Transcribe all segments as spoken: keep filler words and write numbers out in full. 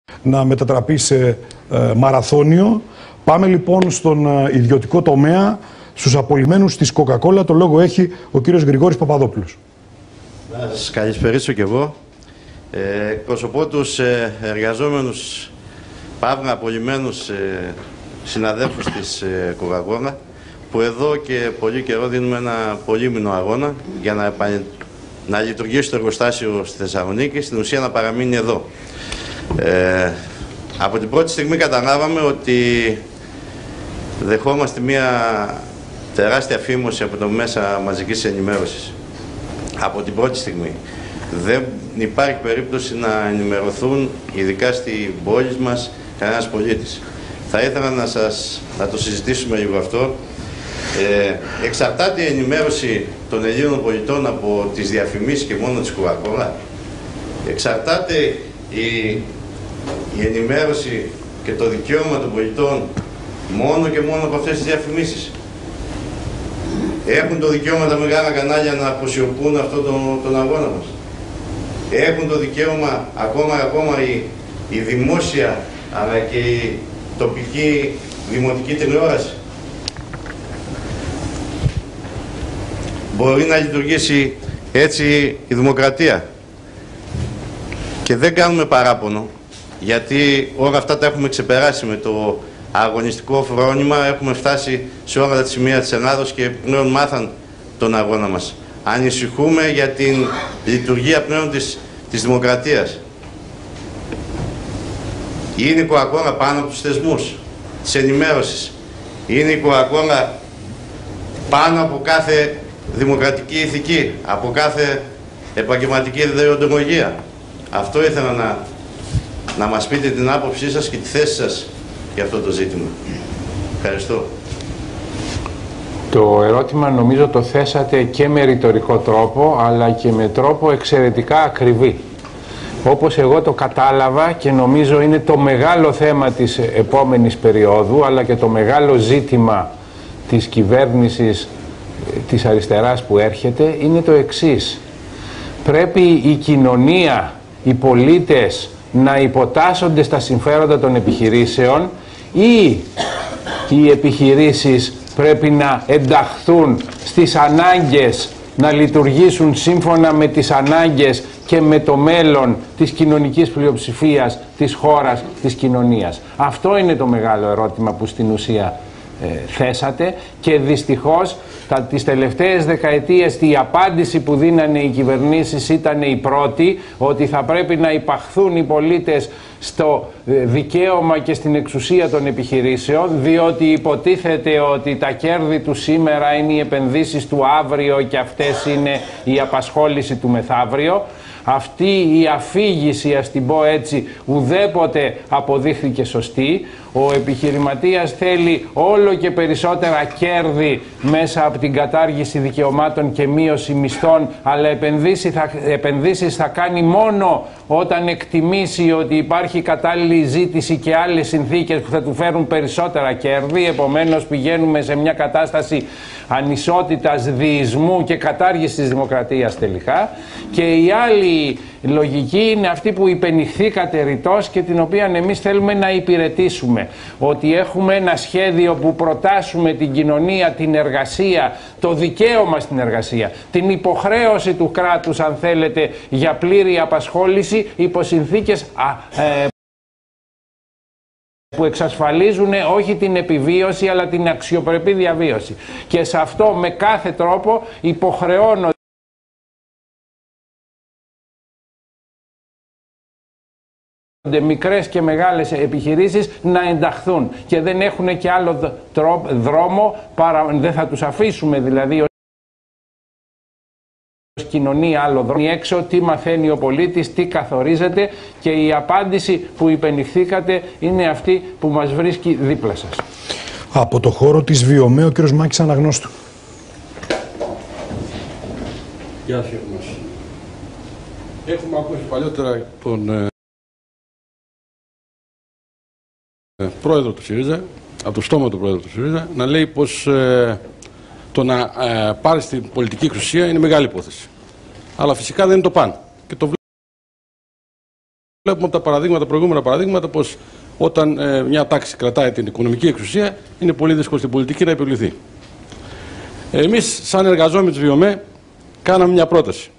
να μετατραπεί σε ε, μαραθώνιο. Πάμε λοιπόν στον ε, ιδιωτικό τομέα, στους απολυμμένους της Coca-Cola. Το λόγο έχει ο κύριος Γρηγόρης Παπαδόπουλος. Να σας καλησπερίσω κι εγώ. Ε, εκπροσωπώ τους ε, εργαζόμενους παύλα απολυμμένους ε, συναδέλφους της ε, Coca-Cola, που εδώ και πολύ καιρό δίνουμε ένα πολύμηνο αγώνα για να, να λειτουργήσει το εργοστάσιο στη Θεσσαλονίκη, στην ουσία να παραμείνει εδώ. Ε, από την πρώτη στιγμή καταλάβαμε ότι δεχόμαστε μια τεράστια φήμωση από το μέσα μαζικής ενημέρωσης. Από την πρώτη στιγμή. Δεν υπάρχει περίπτωση να ενημερωθούν, ειδικά στην πόλη μας, κανένας πολίτης. Θα ήθελα να, σας, να το συζητήσουμε λίγο αυτό. Ε, εξαρτάται η ενημέρωση των Ελλήνων πολιτών από τις διαφημίσεις και μόνο της Coca-Cola. Εξαρτάται η, η ενημέρωση και το δικαίωμα των πολιτών μόνο και μόνο από αυτές τις διαφημίσεις. Έχουν το δικαίωμα τα μεγάλα κανάλια να αποσιωπούν αυτόν τον, τον αγώνα μας. Έχουν το δικαίωμα ακόμα, ακόμα η, η δημόσια αλλά και η τοπική δημοτική τηλεόραση. Μπορεί να λειτουργήσει έτσι η δημοκρατία. Και δεν κάνουμε παράπονο, γιατί όλα αυτά τα έχουμε ξεπεράσει με το αγωνιστικό φρόνημα. Έχουμε φτάσει σε όλα τα σημεία της Ελλάδος και πλέον μάθαν τον αγώνα μας. Ανησυχούμε για την λειτουργία πλέον της, της δημοκρατίας. Είναι η Coca-Cola πάνω από τους θεσμούς της ενημέρωσης. Είναι η Coca-Cola πάνω από κάθε δημοκρατική ηθική, από κάθε επαγγελματική δεοντολογία. Αυτό ήθελα να, να μας πείτε την άποψή σας και τη θέση σας για αυτό το ζήτημα. Ευχαριστώ. Το ερώτημα νομίζω το θέσατε και με ρητορικό τρόπο, αλλά και με τρόπο εξαιρετικά ακριβή. Όπως εγώ το κατάλαβα και νομίζω είναι το μεγάλο θέμα της επόμενης περίοδου, αλλά και το μεγάλο ζήτημα της κυβέρνησης της αριστεράς που έρχεται, είναι το εξής. Πρέπει η κοινωνία, οι πολίτες να υποτάσσονται στα συμφέροντα των επιχειρήσεων, ή οι επιχειρήσεις πρέπει να ενταχθούν στις ανάγκες, να λειτουργήσουν σύμφωνα με τις ανάγκες και με το μέλλον της κοινωνικής πλειοψηφίας, της χώρας, της κοινωνίας. Αυτό είναι το μεγάλο ερώτημα που στην ουσία ε, θέσατε, και δυστυχώς τα, τις τελευταίες δεκαετίες η απάντηση που δίνανε οι κυβερνήσεις ήταν η πρώτη, ότι θα πρέπει να υπαχθούν οι πολίτες στο δικαίωμα και στην εξουσία των επιχειρήσεων, διότι υποτίθεται ότι τα κέρδη του σήμερα είναι οι επενδύσεις του αύριο και αυτές είναι η απασχόληση του μεθαύριο. Αυτή η αφήγηση, ας την πω έτσι, ουδέποτε αποδείχθηκε σωστή. Ο επιχειρηματίας θέλει όλο και περισσότερα κέρδη μέσα από την κατάργηση δικαιωμάτων και μείωση μισθών, αλλά επενδύσεις θα, επενδύσεις θα κάνει μόνο όταν εκτιμήσει ότι υπάρχει κατάλληλη ζήτηση και άλλες συνθήκες που θα του φέρουν περισσότερα κέρδη. Επομένως πηγαίνουμε σε μια κατάσταση ανισότητας, διεισμού και κατάργησης της δημοκρατίας τελικά. Και η άλλη λογική είναι αυτή που υπενηχθήκατε ρητός και την οποία εμείς θέλουμε να υπηρετήσουμε. Ότι έχουμε ένα σχέδιο που προτάσουμε την κοινωνία, την εργασία, το δικαίωμα στην εργασία, την υποχρέωση του κράτους, αν θέλετε, για πλήρη απασχόληση υπό συνθήκες α, ε, που εξασφαλίζουν όχι την επιβίωση αλλά την αξιοπρεπή διαβίωση. Και σε αυτό με κάθε τρόπο υποχρεώνω μικρές και μεγάλες επιχειρήσεις να ενταχθούν, και δεν έχουν και άλλο δρόμο παρά, δεν θα τους αφήσουμε δηλαδή ως κοινωνία άλλο δρόμο έξω. Τι μαθαίνει ο πολίτης, τι καθορίζεται, και η απάντηση που υπενηχθήκατε είναι αυτή που μας βρίσκει δίπλα σας. Από το χώρο της Βιομέ, ο κύριος Μάκης Αναγνώστου. Γεια σας. Έχουμε ακούσει παλιότερα τον πρόεδρο του ΣΥΡΙΖΑ, από το στόμα του πρόεδρου του ΣΥΡΙΖΑ, να λέει πως ε, το να ε, πάρει στην πολιτική εξουσία είναι μεγάλη υπόθεση. Αλλά φυσικά δεν είναι το παν. Και το Βλέπουμε από τα παραδείγματα, προηγούμενα παραδείγματα, πως όταν ε, μια τάξη κρατάει την οικονομική εξουσία, είναι πολύ δύσκολο στην πολιτική να επιβληθεί. Εμείς, σαν εργαζόμενοι της ΒΙΟΜΕ, κάναμε μια πρόταση.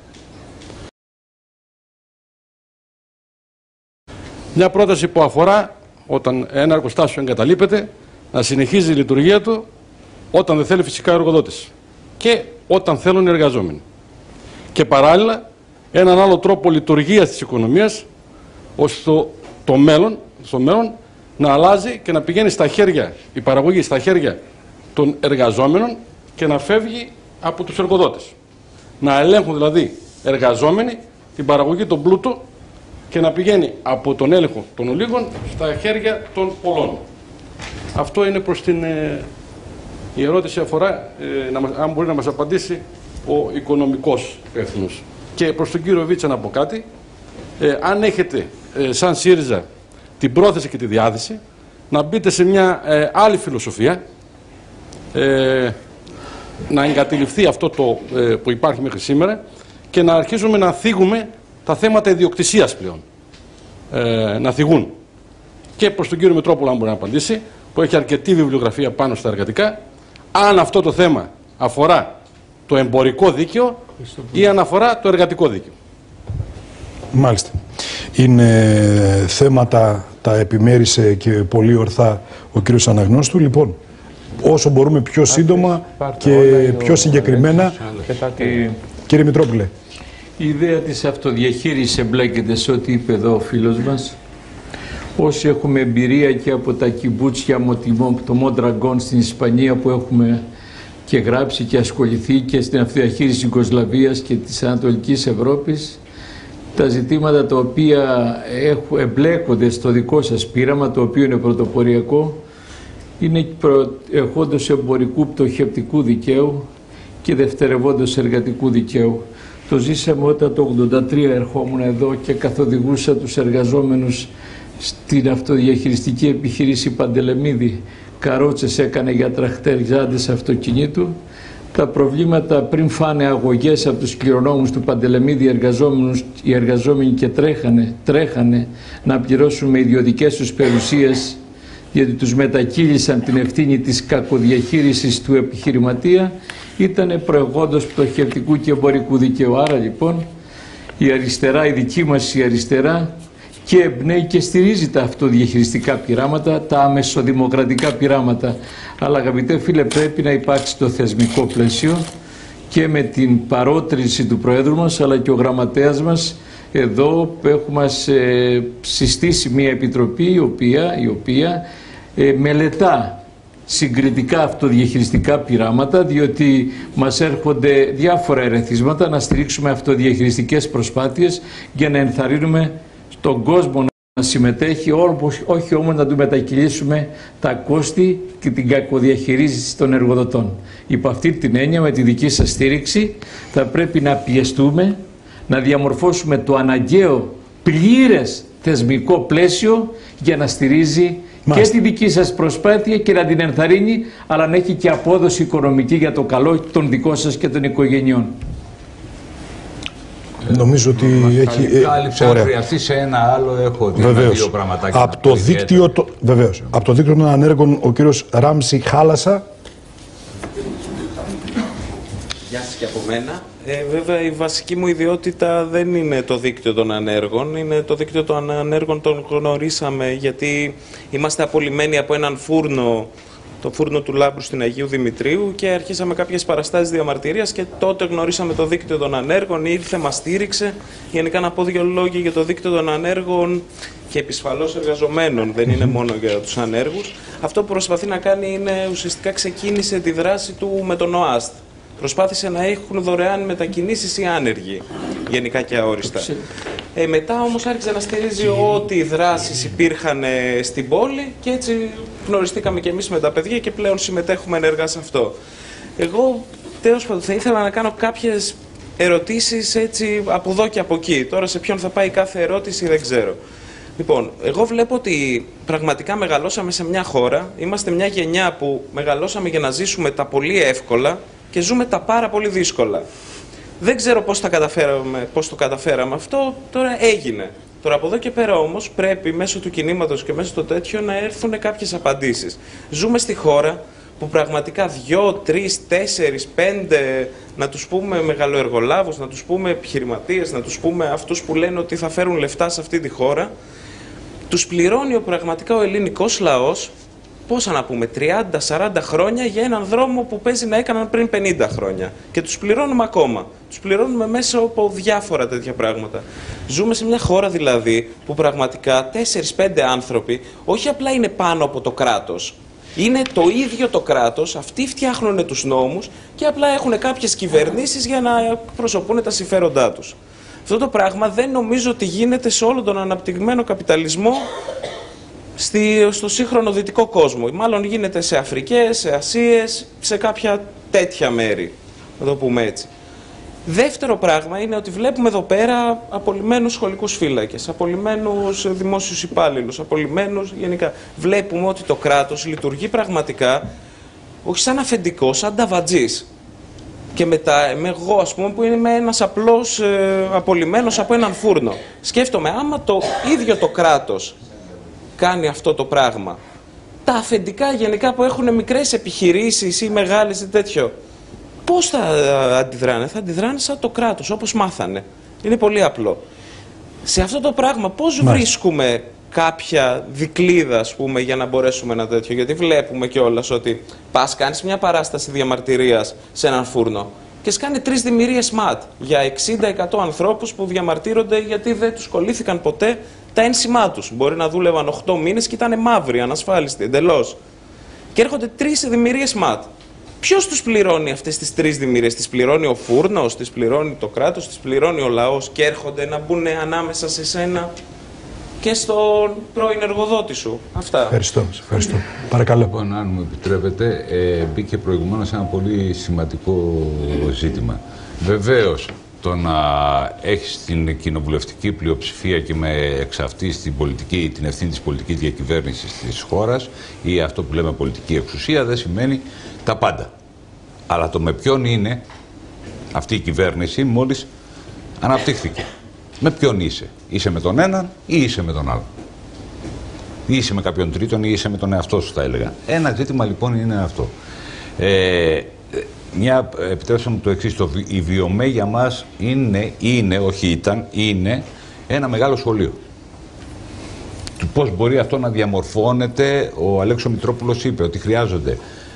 Μια πρόταση που αφορά όταν ένα εργοστάσιο εγκαταλείπεται να συνεχίζει η λειτουργία του όταν δεν θέλει φυσικά ο εργοδότης και όταν θέλουν οι εργαζόμενοι. Και παράλληλα έναν άλλο τρόπο λειτουργίας της οικονομίας ώστε το, το μέλλον, στο μέλλον να αλλάζει και να πηγαίνει στα χέρια, η παραγωγή στα χέρια των εργαζόμενων και να φεύγει από τους εργοδότες. Να ελέγχουν δηλαδή εργαζόμενοι την παραγωγή, τον πλούτο και να πηγαίνει από τον έλεγχο των ολίγων στα χέρια των πολλών. Αυτό είναι προς την... Ε, η ερώτηση αφορά, ε, να, αν μπορεί να μας απαντήσει ο οικονομικός υπεύθυνος. Και προς τον κύριο Βίτσα να πω κάτι, ε, αν έχετε ε, σαν ΣΥΡΙΖΑ την πρόθεση και τη διάθεση να μπείτε σε μια ε, άλλη φιλοσοφία, ε, να εγκαταλειφθεί αυτό το, ε, που υπάρχει μέχρι σήμερα και να αρχίσουμε να θίγουμε τα θέματα ιδιοκτησίας πλέον, ε, να θυγούν. Και προς τον κύριο Μητρόπουλο, αν μπορεί να απαντήσει, που έχει αρκετή βιβλιογραφία πάνω στα εργατικά, αν αυτό το θέμα αφορά το εμπορικό δίκαιο ή αν αφορά το εργατικό δίκαιο. Μάλιστα. Είναι θέματα, τα επιμέρισε και πολύ ορθά ο κύριος Αναγνώστου. Λοιπόν, όσο μπορούμε πιο σύντομα και πιο συγκεκριμένα, κύριε Μητρόπουλε. Η ιδέα της αυτοδιαχείρισης εμπλέκεται σε ό,τι είπε εδώ ο φίλος μας. Όσοι έχουμε εμπειρία και από τα κιμπούτσια το Μοντραγκόν στην Ισπανία που έχουμε και γράψει και ασχοληθεί και στην αυτοδιαχείριση της Ιουγκοσλαβίας και της Ανατολικής Ευρώπης, τα ζητήματα τα οποία έχουν, εμπλέκονται στο δικό σας πείραμα, το οποίο είναι πρωτοποριακό, είναι προερχόντως εμπορικού πτωχευτικού δικαίου και δευτερευόντως εργατικού δικαίου. Το ζήσαμε όταν το ογδόντα τρία ερχόμουν εδώ και καθοδηγούσα τους εργαζόμενους στην αυτοδιαχειριστική επιχείρηση Παντελεμίδη. Καρότσες έκανε για τραχτεριζάντες αυτοκινήτου. Τα προβλήματα πριν φάνε αγωγές από τους κληρονόμους του Παντελεμίδη, οι εργαζόμενους, οι εργαζόμενοι και τρέχανε, τρέχανε να πληρώσουν με ιδιωτικές τους περιουσίες, γιατί τους μετακύλησαν την ευθύνη της κακοδιαχείρισης του επιχειρηματία, ήταν προεγόντως πτωχευτικού και εμπορικού δικαίου. Άρα λοιπόν η αριστερά, η δική μας η αριστερά, και εμπνέει και στηρίζει τα αυτοδιαχειριστικά πειράματα, τα αμεσοδημοκρατικά πειράματα. Αλλά αγαπητέ φίλε, πρέπει να υπάρξει το θεσμικό πλαίσιο και με την παρότριση του Προέδρου μας, αλλά και ο γραμματέας μας εδώ έχουμε ε, συστήσει μια επιτροπή η οποία, η οποία ε, μελετά συγκριτικά αυτοδιαχειριστικά πειράματα, διότι μας έρχονται διάφορα ερεθίσματα να στηρίξουμε αυτοδιαχειριστικές προσπάθειες για να ενθαρρύνουμε τον κόσμο να συμμετέχει, όχι όμως να του μετακυλήσουμε τα κόστη και την κακοδιαχειρίζηση των εργοδοτών. Υπό αυτή την έννοια, με τη δική σας στήριξη, θα πρέπει να πιεστούμε, να διαμορφώσουμε το αναγκαίο πλήρες θεσμικό πλαίσιο για να στηρίζει Μάλιστα. και τη δική σας προσπάθεια και να την ενθαρρύνει, αλλά να έχει και απόδοση οικονομική για το καλό των δικών σας και των οικογενειών. Νομίζω ότι έχει... Κάλυψε, αν χρειαστεί σε ένα άλλο, έχω δύο πραγματάκια. Από το, δίκτυο, το, βεβαίως, από το δίκτυο των ανέργων, ο κύριος Ράμση Χάλασα. Γεια σας και από μένα. Ε, βέβαια, η βασική μου ιδιότητα δεν είναι το δίκτυο των ανέργων, είναι το δίκτυο των ανέργων τον γνωρίσαμε γιατί είμαστε απολυμμένοι από έναν φούρνο, το φούρνο του Λάμπρου στην Αγίου Δημητρίου, και αρχίσαμε κάποιες παραστάσεις διαμαρτυρίας και τότε γνωρίσαμε το δίκτυο των ανέργων, ήρθε, μας στήριξε. Γενικά να πω δύο λόγια για το δίκτυο των ανέργων και επισφαλώς εργαζομένων, δεν είναι μόνο για τους ανέργους. Αυτό που προσπαθεί να κάνει είναι ουσιαστικά ξεκίνησε τη δράση του με τον ΟΑΣΤ. Προσπάθησε να έχουν δωρεάν μετακινήσεις οι άνεργοι, γενικά και αόριστα. Ε, μετά όμως άρχισε να στηρίζει ό,τι οι δράσεις υπήρχαν στην πόλη και έτσι γνωριστήκαμε και εμείς με τα παιδιά και πλέον συμμετέχουμε ενεργά σε αυτό. Εγώ τέλος πάντων θα ήθελα να κάνω κάποιες ερωτήσεις έτσι από εδώ και από εκεί. Τώρα σε ποιον θα πάει κάθε ερώτηση δεν ξέρω. Λοιπόν, εγώ βλέπω ότι πραγματικά μεγαλώσαμε σε μια χώρα, είμαστε μια γενιά που μεγαλώσαμε για να ζήσουμε τα πολύ εύκολα και ζούμε τα πάρα πολύ δύσκολα. Δεν ξέρω πώς, τα καταφέραμε, πώς το καταφέραμε αυτό, τώρα έγινε. Τώρα από εδώ και πέρα όμως πρέπει μέσω του κινήματος και μέσω του τέτοιο να έρθουν κάποιες απαντήσεις. Ζούμε στη χώρα που πραγματικά δυο, τρεις, τέσσερις, πέντε, να τους πούμε μεγαλοεργολάβους, να τους πούμε επιχειρηματίες, να τους πούμε αυτούς που λένε ότι θα φέρουν λεφτά σε αυτή τη χώρα, τους πληρώνει ο, πραγματικά ο ελληνικός λαός, πόσα να πούμε, τριάντα σαράντα χρόνια για έναν δρόμο που παίζει να έκαναν πριν πενήντα χρόνια. Και τους πληρώνουμε ακόμα. Τους πληρώνουμε μέσα από διάφορα τέτοια πράγματα. Ζούμε σε μια χώρα δηλαδή που πραγματικά τέσσερις πέντε άνθρωποι όχι απλά είναι πάνω από το κράτος. Είναι το ίδιο το κράτος, αυτοί φτιάχνουν τους νόμους και απλά έχουν κάποιες κυβερνήσεις για να προσωπούν τα συμφέροντά τους. Αυτό το πράγμα δεν νομίζω ότι γίνεται σε όλο τον αναπτυγμένο καπιταλισμό στη, στο σύγχρονο δυτικό κόσμο. Μάλλον γίνεται σε Αφρικές, σε Ασίες, σε κάποια τέτοια μέρη, να το πούμε έτσι. Δεύτερο πράγμα είναι ότι βλέπουμε εδώ πέρα απολυμμένους σχολικούς φύλακες, απολυμμένους δημόσιους υπάλληλους, απολυμμένους γενικά. Βλέπουμε ότι το κράτος λειτουργεί πραγματικά όχι σαν αφεντικό, σαν ταβατζής. Και μετά, με εγώ ας πούμε που είμαι ένας απλός ε, απολυμμένος από έναν φούρνο. Σκέφτομαι, άμα το ίδιο το κράτος κάνει αυτό το πράγμα, τα αφεντικά γενικά που έχουν μικρές επιχειρήσεις ή μεγάλες ή τέτοιο, πώς θα αντιδράνε? Θα αντιδράνε σαν το κράτος, όπως μάθανε. Είναι πολύ απλό. Σε αυτό το πράγμα πώς Μάλιστα. βρίσκουμε κάποια δικλίδα, ας πούμε, για να μπορέσουμε ένα τέτοιο? Γιατί βλέπουμε κιόλας ότι πας, κάνεις μια παράσταση διαμαρτυρίας σε έναν φούρνο και σκάνε τρεις δημιουργίες ΜΑΤ για εξήντα εκατό ανθρώπους που διαμαρτύρονται γιατί δεν τους κολλήθηκαν ποτέ τα ένσημά τους. Μπορεί να δούλευαν οκτώ μήνες και ήταν μαύροι, ανασφάλιστοι, εντελώς. Και έρχονται τρεις δημιουργίες ΜΑΤ. Ποιος τους πληρώνει αυτές τις τρεις δημιουργίες? Τις πληρώνει ο φούρνος, τις πληρώνει το κράτος, τις πληρώνει ο λαός και έρχονται να μπουν ανάμεσα σε σένα και στον πρώην εργοδότη σου. Αυτά. Ευχαριστώ. ευχαριστώ. Παρακαλώ. Λοιπόν, αν μου επιτρέπετε, ε, μπήκε προηγουμένως ένα πολύ σημαντικό ζήτημα. Βεβαίως, το να έχεις την κοινοβουλευτική πλειοψηφία και με εξ αυτής την, πολιτική, την ευθύνη της πολιτικής διακυβέρνησης της χώρας ή αυτό που λέμε πολιτική εξουσία δεν σημαίνει τα πάντα. Αλλά το με ποιον είναι αυτή η κυβέρνηση μόλις αναπτύχθηκε. Με ποιον είσαι? Είσαι με τον έναν ή είσαι με τον άλλον? Ή είσαι με κάποιον τρίτον ή είσαι με τον εαυτό σου, θα έλεγα. Ένα ζήτημα λοιπόν είναι αυτό. Ε, μια, επιτρέψτε μου το εξής, το, η Βιομέ για μας είναι, είναι, όχι ήταν, είναι ένα μεγάλο σχολείο. Του πώς μπορεί αυτό να διαμορφώνεται, ο Αλέξο Μητρόπουλος είπε ότι χρειάζονται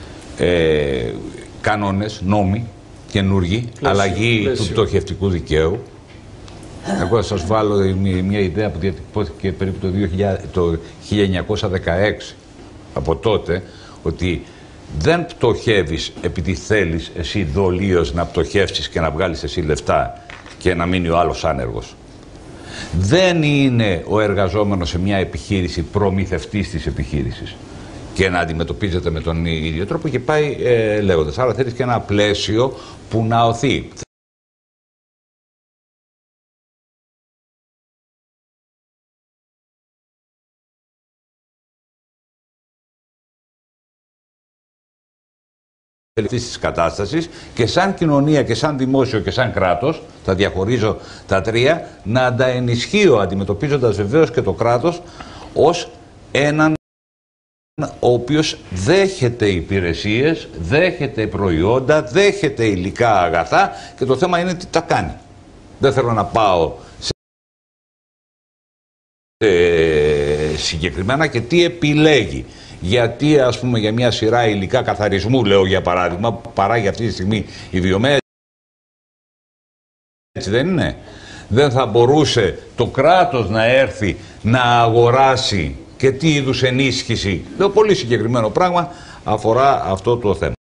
ε, κανόνες, νόμοι, καινούργοι, αλλαγή πλαίσιο του πτωχευτικού δικαίου. Εγώ θα σας βάλω μια ιδέα που διατυπώθηκε περίπου το, δύο χιλιάδες, το χίλια εννιακόσια δεκαέξι, από τότε, ότι δεν πτωχεύεις επειδή θέλεις εσύ δολίως να πτωχεύσεις και να βγάλεις εσύ λεφτά και να μείνει ο άλλος άνεργος. Δεν είναι ο εργαζόμενος σε μια επιχείρηση προμηθευτής της επιχείρησης και να αντιμετωπίζεται με τον ίδιο τρόπο και πάει ε, λέγοντας. Άρα θέλεις και ένα πλαίσιο που να οθεί. Της κατάστασης και σαν κοινωνία και σαν δημόσιο και σαν κράτος, θα διαχωρίζω τα τρία, να τα ενισχύω αντιμετωπίζοντας βεβαίως και το κράτος ως έναν ο οποίος δέχεται υπηρεσίες, δέχεται προϊόντα, δέχεται υλικά αγαθά και το θέμα είναι τι τα κάνει. Δεν θέλω να πάω σε ε, συγκεκριμένα και τι επιλέγει. Γιατί, ας πούμε, για μια σειρά υλικά καθαρισμού, λέω για παράδειγμα, που παράγει αυτή τη στιγμή η Βιομέ, έτσι δεν είναι? Δεν θα μπορούσε το κράτος να έρθει να αγοράσει και τι είδους ενίσχυση? Λέω πολύ συγκεκριμένο πράγμα, αφορά αυτό το θέμα.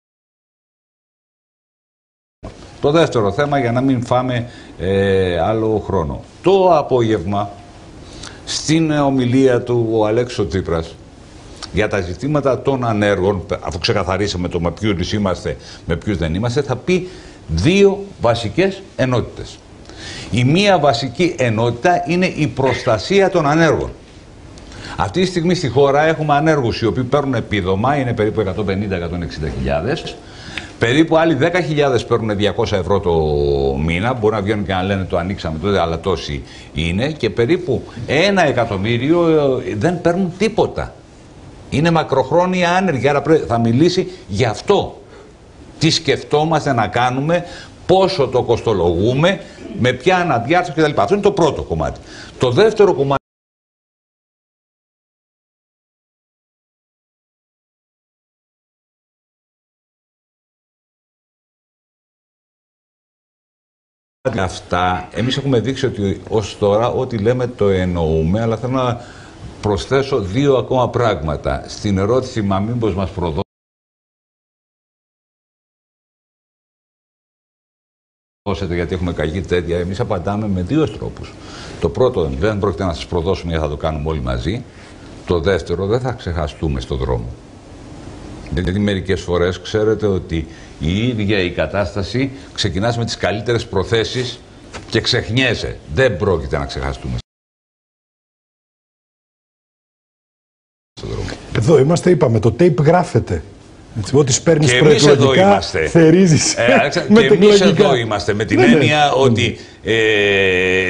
Το δεύτερο θέμα, για να μην φάμε ε, άλλο χρόνο. Το απόγευμα, στην ομιλία του ο Αλέξος Τσίπρας, για τα ζητήματα των ανέργων, αφού ξεκαθαρίσαμε το με ποιους είμαστε, με ποιους δεν είμαστε, θα πει δύο βασικές ενότητες. Η μία βασική ενότητα είναι η προστασία των ανέργων. Αυτή τη στιγμή στη χώρα έχουμε ανέργους οι οποίοι παίρνουν επίδομα, είναι περίπου εκατόν πενήντα με εκατόν εξήντα χιλιάδες, Περίπου άλλοι δέκα χιλιάδες παίρνουν διακόσια ευρώ το μήνα. Μπορεί να βγαίνουν και να λένε το ανοίξαμε τότε, αλλά τόσοι είναι. Και περίπου ένα εκατομμύριο δεν παίρνουν τίποτα. Είναι μακροχρόνια άνεργοι, άρα θα μιλήσει γι' αυτό. Τι σκεφτόμαστε να κάνουμε, πόσο το κοστολογούμε, με ποια αναδιάρθρωση κτλ. Αυτό είναι το πρώτο κομμάτι. Το δεύτερο κομμάτι. Αυτά, εμείς έχουμε δείξει ότι ως τώρα ό,τι λέμε το εννοούμε, αλλά θέλω να προσθέσω δύο ακόμα πράγματα. Στην ερώτηση, μα μήπως μας προδώσετε, γιατί έχουμε καγεί τέτοια, εμείς απαντάμε με δύο τρόπους. Το πρώτο, δεν πρόκειται να σας προδώσουμε γιατί θα το κάνουμε όλοι μαζί. Το δεύτερο, δεν θα ξεχαστούμε στον δρόμο. Γιατί μερικές φορές ξέρετε ότι η ίδια η κατάσταση ξεκινάς με τις καλύτερες προθέσεις και ξεχνιέσαι. Δεν πρόκειται να ξεχαστούμε στον δρόμο. Εδώ είμαστε, είπαμε, το tape γράφεται. Έτσι, ό,τι παίρνεις προεκλογικά, θερίζεις ε, με και εμείς εδώ είμαστε, με την ναι, έννοια ναι. ότι ε,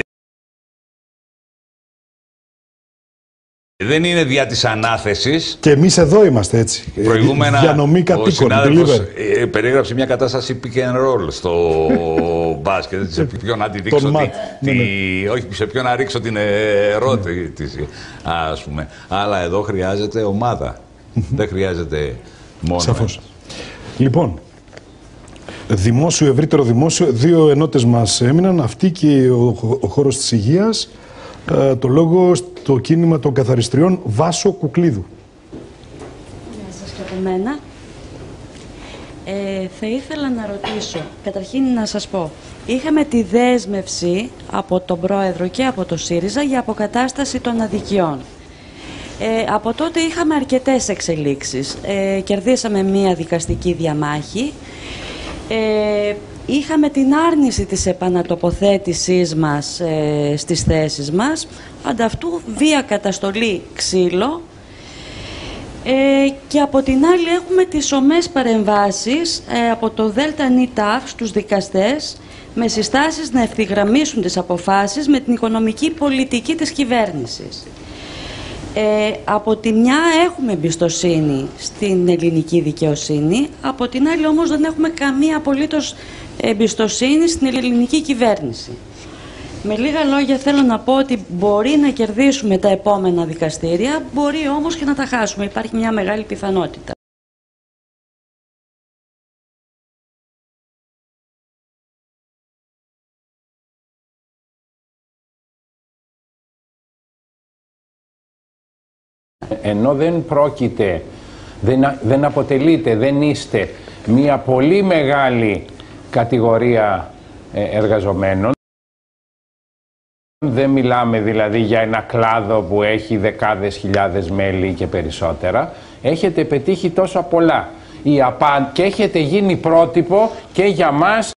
δεν είναι δια της ανάθεσης. Και εμείς εδώ είμαστε έτσι. Προηγούμενα διανομή κατοίκων, ο συνάδελφος ε, περιέγραψε μια κατάσταση pick and roll στο μπάσκετ. Σε ποιον να τη δείξω τη, τη, ναι, ναι. όχι, σε ποιον να ρίξω την ερώτηση, ας πούμε. Αλλά εδώ χρειάζεται ομάδα. Δεν χρειάζεται μόνο. Σαφώς. Λοιπόν, δημόσιο, ευρύτερο δημόσιο, δύο ενότητες μας έμειναν. Αυτή και ο, ο χώρος της υγείας. Ε, το λόγο στο κίνημα των καθαριστριών Βάσο Κουκλίδου. Γεια σας και από μένα. Ε, θα ήθελα να ρωτήσω, καταρχήν να σας πω, είχαμε τη δέσμευση από τον Πρόεδρο και από το ΣΥΡΙΖΑ για αποκατάσταση των αδικιών. Ε, από τότε είχαμε αρκετές εξελίξεις. Ε, κερδίσαμε μία δικαστική διαμάχη. Ε, είχαμε την άρνηση της επανατοποθέτησής μας ε, στις θέσεις μας. Ανταυτού βία καταστολή ξύλο. Ε, και από την άλλη έχουμε τις ομές παρεμβάσεις ε, από το ΔΝΤ στους δικαστές με συστάσεις να ευθυγραμμίσουν τις αποφάσεις με την οικονομική πολιτική της κυβέρνησης. Ε, από τη μια έχουμε εμπιστοσύνη στην ελληνική δικαιοσύνη, από την άλλη όμως δεν έχουμε καμία απολύτως εμπιστοσύνη στην ελληνική κυβέρνηση. Με λίγα λόγια θέλω να πω ότι μπορεί να κερδίσουμε τα επόμενα δικαστήρια, μπορεί όμως και να τα χάσουμε. Υπάρχει μια μεγάλη πιθανότητα. Ενώ δεν πρόκειται, δεν, δεν αποτελείτε, δεν είστε μια πολύ μεγάλη κατηγορία εργαζομένων, δεν μιλάμε δηλαδή για ένα κλάδο που έχει δεκάδες χιλιάδες μέλη και περισσότερα, έχετε πετύχει τόσα πολλά η ΑΠΑ και έχετε γίνει πρότυπο και για μας.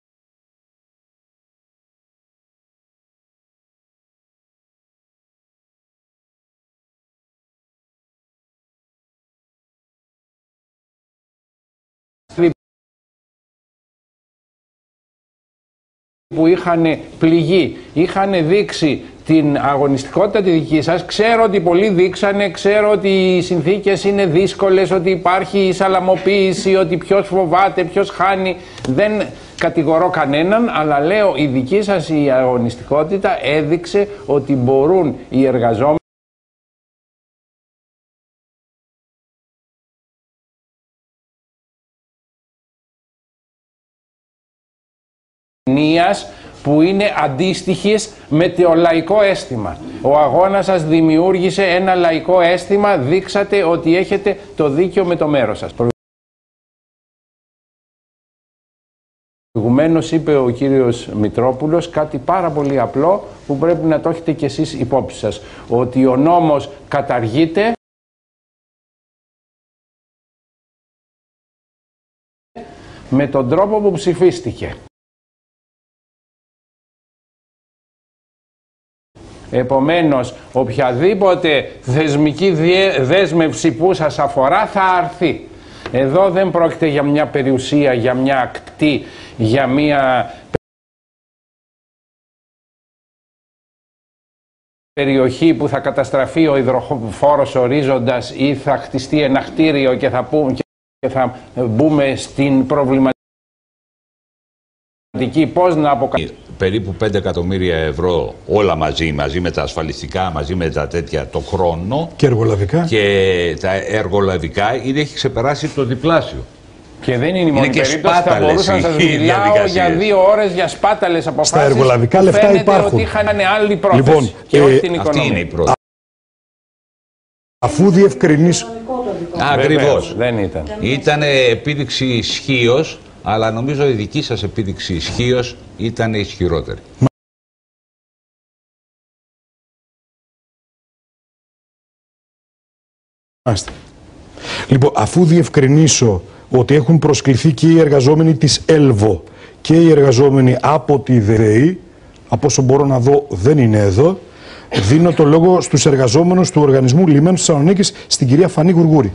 Που είχαν πληγεί, είχαν δείξει την αγωνιστικότητα τη δική σας. Ξέρω ότι πολλοί δείξανε, ξέρω ότι οι συνθήκες είναι δύσκολες, ότι υπάρχει σαλαμοποίηση, ότι ποιος φοβάται, ποιος χάνει. Δεν κατηγορώ κανέναν, αλλά λέω η δική σας η αγωνιστικότητα έδειξε ότι μπορούν οι εργαζόμενοι που είναι αντίστοιχης με το λαϊκό αίσθημα. Ο αγώνας σας δημιούργησε ένα λαϊκό αίσθημα, δείξατε ότι έχετε το δίκιο με το μέρος σας. Προηγουμένως είπε ο κύριος Μητρόπουλος κάτι πάρα πολύ απλό που πρέπει να το έχετε κι εσείς υπόψη σας, ότι ο νόμος καταργείται με τον τρόπο που ψηφίστηκε. Επομένως, οποιαδήποτε θεσμική δέσμευση που σας αφορά θα αρθεί. Εδώ δεν πρόκειται για μια περιουσία, για μια ακτή, για μια περιοχή που θα καταστραφεί ο υδροφόρος ορίζοντας ή θα χτιστεί ένα κτίριο και θα, πούμε, και θα μπούμε στην προβληματική πώς να αποκαλύψουμε. Περίπου πέντε εκατομμύρια ευρώ όλα μαζί, μαζί με τα ασφαλιστικά, μαζί με τα τέτοια το χρόνο και εργολαβικά, και τα εργολαβικά ήδη έχει ξεπεράσει το διπλάσιο. Και δεν είναι η μόνη περίπτωση, θα μπορούσα να σας μιλάω για δύο ώρες για σπάταλες αποφάσεις. Στα εργολαβικά λεφτά φαίνεται υπάρχουν. Ότι είχαν άλλη πρόθεση λοιπόν, και ε, όχι την οικονομία. Αυτή είναι η πρόθεση. Αφού διευκρινίσω... Ακριβώς. Δεν ήταν. Ήταν επίδειξη ισχύος, αλλά νομίζω η δική σας επίδειξη ισχύος ήταν ισχυρότερη. Μάλιστα. Λοιπόν, αφού διευκρινίσω ότι έχουν προσκληθεί και οι εργαζόμενοι της ΕΛΒΟ και οι εργαζόμενοι από τη ΔΕΗ, από όσο μπορώ να δω δεν είναι εδώ, δίνω το λόγο στους εργαζόμενους του Οργανισμού Λιμένου της Θεσσαλονίκης, στην κυρία Φανή Γουργούρη.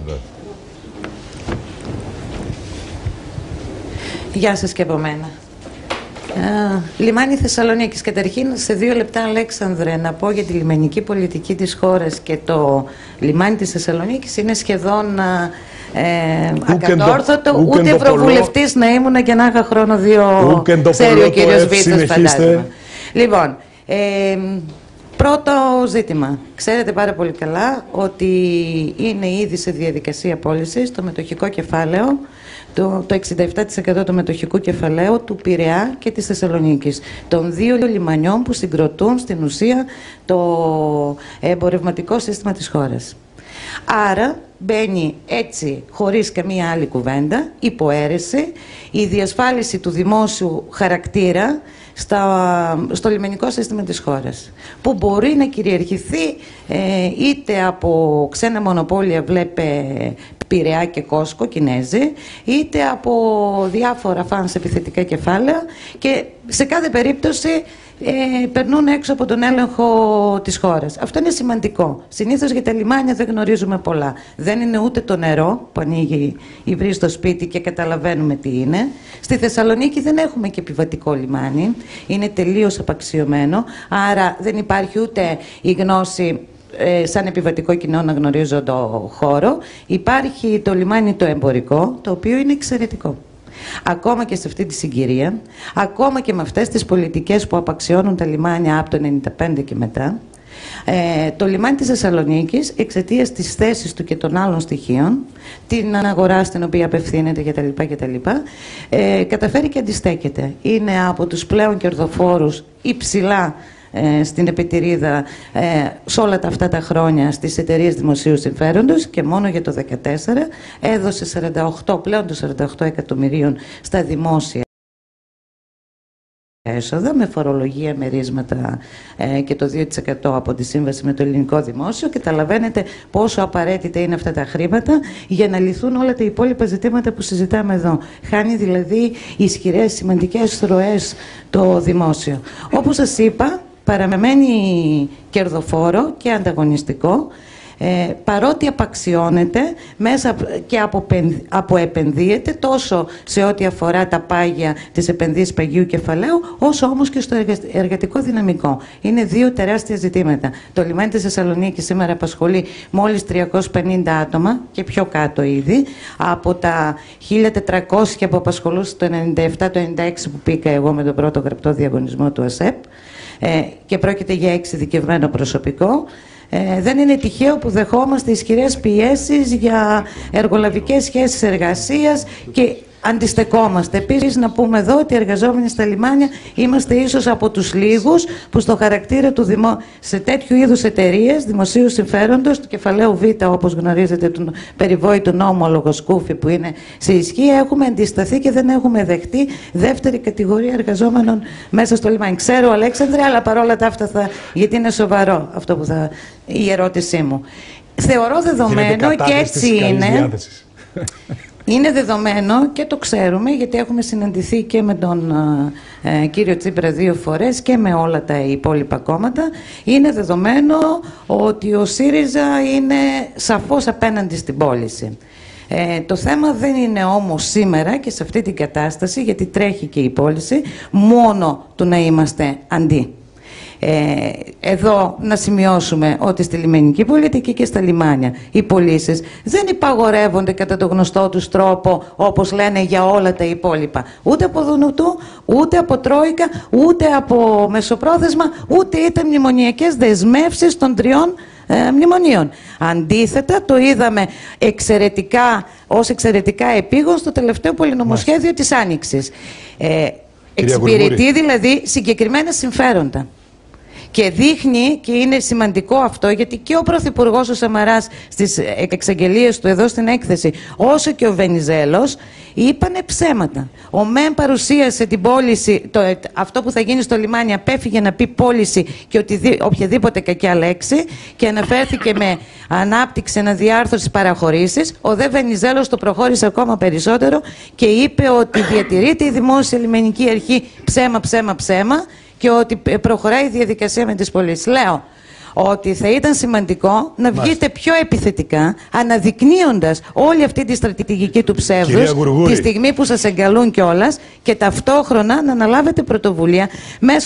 Γεια σας και από μένα. Uh, Λιμάνι Θεσσαλονίκης. Καταρχήν, σε δύο λεπτά, Αλέξανδρε, να πω για τη λιμενική πολιτική της χώρας και το λιμάνι της Θεσσαλονίκης είναι σχεδόν ε, ακατόρθωτο. Ούτε, ούτε ευρωβουλευτής να ήμουν και να είχα χρόνο δύο, ξέρει ο κύριος Βίτσος, φαντάζομαι. Λοιπόν, ε, πρώτο ζήτημα. Ξέρετε πάρα πολύ καλά ότι είναι ήδη σε διαδικασία πώλησης το μετοχικό κεφάλαιο, το, το εξήντα επτά τοις εκατό του μετοχικού κεφαλαίου του Πειραιά και της Θεσσαλονίκης, των δύο λιμανιών που συγκροτούν στην ουσία το εμπορευματικό σύστημα της χώρας. Άρα μπαίνει έτσι, χωρίς καμία άλλη κουβέντα, υποαίρεση, η διασφάλιση του δημόσιου χαρακτήρα στα, στο λιμενικό σύστημα της χώρας, που μπορεί να κυριαρχηθεί ε, είτε από ξένα μονοπόλια, βλέπε Πειραιά και Κόσκο, Κινέζοι, είτε από διάφορα φανς επιθετικά κεφάλαια, και σε κάθε περίπτωση ε, περνούν έξω από τον έλεγχο της χώρας. Αυτό είναι σημαντικό. Συνήθως για τα λιμάνια δεν γνωρίζουμε πολλά. Δεν είναι ούτε το νερό που ανοίγει η βρύση στο σπίτι και καταλαβαίνουμε τι είναι. Στη Θεσσαλονίκη δεν έχουμε και επιβατικό λιμάνι. Είναι τελείως απαξιωμένο. Άρα δεν υπάρχει ούτε η γνώση ε, σαν επιβατικό κοινό να γνωρίζω το χώρο. Υπάρχει το λιμάνι το εμπορικό, το οποίο είναι εξαιρετικό. Ακόμα και σε αυτή τη συγκυρία, ακόμα και με αυτές τις πολιτικές που απαξιώνουν τα λιμάνια από το ενενήντα πέντε και μετά, ε, το λιμάνι της Θεσσαλονίκης, εξαιτίας της θέσης του και των άλλων στοιχείων, την αγορά στην οποία απευθύνεται κτλ, κτλ, ε, καταφέρει και αντιστέκεται. Είναι από τους πλέον κερδοφόρους υψηλά ε, στην επιτηρίδα ε, σε όλα τα αυτά τα χρόνια στις εταιρείες δημοσίου συμφέροντος, και μόνο για το δύο χιλιάδες δεκατέσσερα έδωσε σαράντα οκτώ, πλέον των σαράντα οκτώ εκατομμυρίων στα δημόσια έσοδα, με φορολογία, μερίσματα ε, και το δύο τοις εκατό από τη σύμβαση με το ελληνικό δημόσιο. Καταλαβαίνετε πόσο απαραίτητα είναι αυτά τα χρήματα για να λυθούν όλα τα υπόλοιπα ζητήματα που συζητάμε εδώ. Χάνει δηλαδή ισχυρές, σημαντικές ροές το δημόσιο. Όπως σας είπα, παραμένει κερδοφόρο και ανταγωνιστικό, Ε, παρότι απαξιώνεται μέσα και αποεπενδύεται τόσο σε ό,τι αφορά τα πάγια της επενδύσης παγίου κεφαλαίου, όσο όμως και στο εργατικό δυναμικό. Είναι δύο τεράστια ζητήματα. Το λιμάνι της Θεσσαλονίκης σήμερα απασχολεί μόλις τριακόσια πενήντα άτομα και πιο κάτω ήδη, από τα χίλια τετρακόσια που απασχολούσε το ενενήντα επτά το ενενήντα έξι που πήγα εγώ με τον πρώτο γραπτό διαγωνισμό του ΑΣΕΠ, ε, και πρόκειται για εξειδικευμένο προσωπικό. Ε, δεν είναι τυχαίο που δεχόμαστε ισχυρές πιέσεις για εργολαβικές σχέσεις εργασίας και αντιστεκόμαστε. Επίσης, να πούμε εδώ ότι οι εργαζόμενοι στα λιμάνια είμαστε ίσως από τους λίγους που στο χαρακτήρα του δημο... σε τέτοιου είδους εταιρείες δημοσίου συμφέροντος, του κεφαλαίου Β, όπως γνωρίζετε, του περιβόητου νόμου Λογοσκούφη που είναι σε ισχύ, έχουμε αντισταθεί και δεν έχουμε δεχτεί δεύτερη κατηγορία εργαζόμενων μέσα στο λιμάνι. Ξέρω, Αλέξανδρε, αλλά παρόλα τα αυτά, θα... γιατί είναι σοβαρό αυτό που θα... η ερώτησή μου. Θεωρώ δεδομένο και έτσι είναι. Είναι δεδομένο και το ξέρουμε, γιατί έχουμε συναντηθεί και με τον ε, κύριο Τσίπρα δύο φορές και με όλα τα υπόλοιπα κόμματα. Είναι δεδομένο ότι ο ΣΥΡΙΖΑ είναι σαφώς απέναντι στην πώληση. Ε, το θέμα δεν είναι όμως σήμερα και σε αυτή την κατάσταση, γιατί τρέχει και η πώληση, μόνο του να είμαστε αντί. Ε, εδώ να σημειώσουμε ότι στη λιμενική πολιτική και στα λιμάνια οι πωλήσεις δεν υπαγορεύονται κατά το γνωστό τους τρόπο, όπως λένε για όλα τα υπόλοιπα. Ούτε από Δουνουτού, ούτε από Τρόικα, ούτε από μεσοπρόθεσμα, ούτε ήταν μνημονιακές δεσμεύσεις των τριών ε, μνημονίων. Αντίθετα, το είδαμε εξαιρετικά, ως εξαιρετικά επίγον στο τελευταίο πολυνομοσχέδιο Μάλιστα. της Άνοιξης. Ε, εξυπηρετεί δηλαδή συγκεκριμένα συμφέροντα. Και δείχνει, και είναι σημαντικό αυτό, γιατί και ο Πρωθυπουργός ο Σαμαράς στις εξαγγελίες του εδώ στην έκθεση, όσο και ο Βενιζέλος, είπανε ψέματα. Ο ΜΕΜ παρουσίασε την πώληση, το, αυτό που θα γίνει στο λιμάνι, απέφυγε να πει πώληση και οτι, οποιαδήποτε κακιά λέξη και αναφέρθηκε με ανάπτυξη, αναδιάρθρωση, παραχωρήσεις. Ο δε Βενιζέλος το προχώρησε ακόμα περισσότερο και είπε ότι διατηρείται η δημόσια λιμενική αρχή ψέμα, ψέμα, ψέμα, και ότι προχωράει η διαδικασία με τις πωλήσεις. Λέω ότι θα ήταν σημαντικό να βγείτε πιο επιθετικά, αναδεικνύοντας όλη αυτή τη στρατηγική του ψεύδους τη στιγμή που σας εγκαλούν κιόλας, και ταυτόχρονα να αναλάβετε πρωτοβουλία μέσω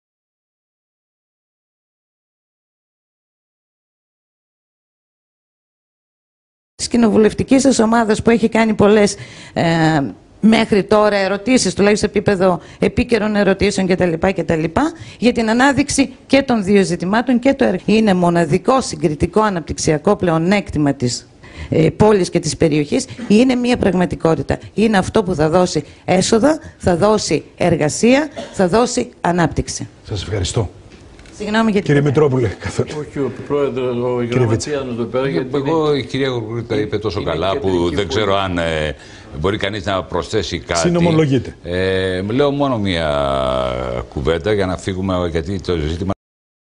της κοινοβουλευτικής σας ομάδας, που έχει κάνει πολλές ε, μέχρι τώρα ερωτήσεις, τουλάχιστον σε επίπεδο επίκαιρων ερωτήσεων κτλ. κτλ. Για την ανάδειξη και των δύο ζητημάτων, και το είναι μοναδικό συγκριτικό αναπτυξιακό πλεονέκτημα της ε, πόλης και της περιοχής, είναι μια πραγματικότητα. Είναι αυτό που θα δώσει έσοδα, θα δώσει εργασία, θα δώσει ανάπτυξη. Σας ευχαριστώ. Συγγνώμη για την Κύριε Μητρόπουλε, καθόλου. Όχι, ο πρόεδρος, ο γραμματέας μας το πέρα. Εγώ, η κυρία Γουργούρη τα είπε τόσο καλά που δεν ξέρω αν ε, μπορεί κανείς να προσθέσει κάτι. Συνομολογείτε. Ε, λέω μόνο μία κουβέντα για να φύγουμε, γιατί το ζήτημα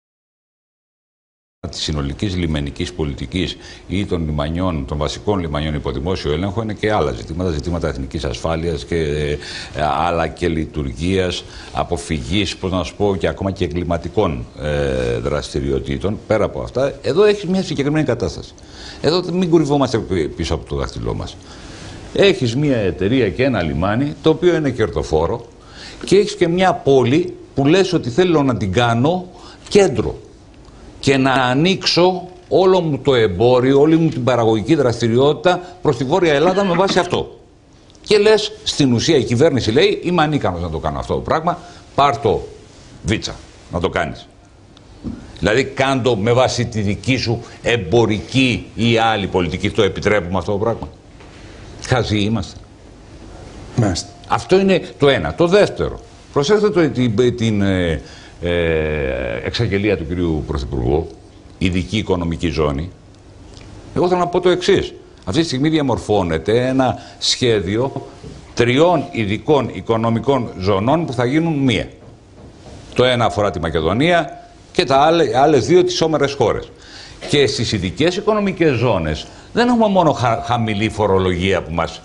της συνολικής λιμενικής πολιτικής ή των λιμανιών, των βασικών λιμανιών υπό δημόσιο έλεγχο είναι και άλλα ζητήματα, ζητήματα εθνικής ασφάλειας και, ε, αλλά και λειτουργίας, αποφυγής, πώς να σου πω, και ακόμα και εγκληματικών ε, δραστηριοτήτων. Πέρα από αυτά, εδώ έχει μια συγκεκριμένη κατάσταση. Εδώ μην κρυβόμαστε πίσω από το δάχτυλό μας. Έχεις μια εταιρεία και ένα λιμάνι, το οποίο είναι κερδοφόρο, και έχεις και μια πόλη που λες ότι θέλω να την κάνω κέντρο και να ανοίξω όλο μου το εμπόριο, όλη μου την παραγωγική δραστηριότητα προς τη Βόρεια Ελλάδα με βάση αυτό. Και λες, στην ουσία η κυβέρνηση λέει, είμαι ανίκανος να το κάνω αυτό το πράγμα, πάρ' το βίτσα να το κάνεις. Δηλαδή κάντο με βάση τη δική σου εμπορική ή άλλη πολιτική. Το επιτρέπουμε αυτό το πράγμα? Χαζοί είμαστε. Μάλιστα. Αυτό είναι το ένα. Το δεύτερο, προσέξτε το, την, την ε, ε, εξαγγελία του κυρίου Πρωθυπουργού, ειδική οικονομική ζώνη. Εγώ θέλω να πω το εξής. Αυτή τη στιγμή διαμορφώνεται ένα σχέδιο τριών ειδικών οικονομικών ζωνών που θα γίνουν μία. Το ένα αφορά τη Μακεδονία και τα άλλες δύο τις όμερες χώρες. Και στις ειδικές οικονομικές ζώνες δεν έχουμε μόνο χα, χαμηλή φορολογία που μας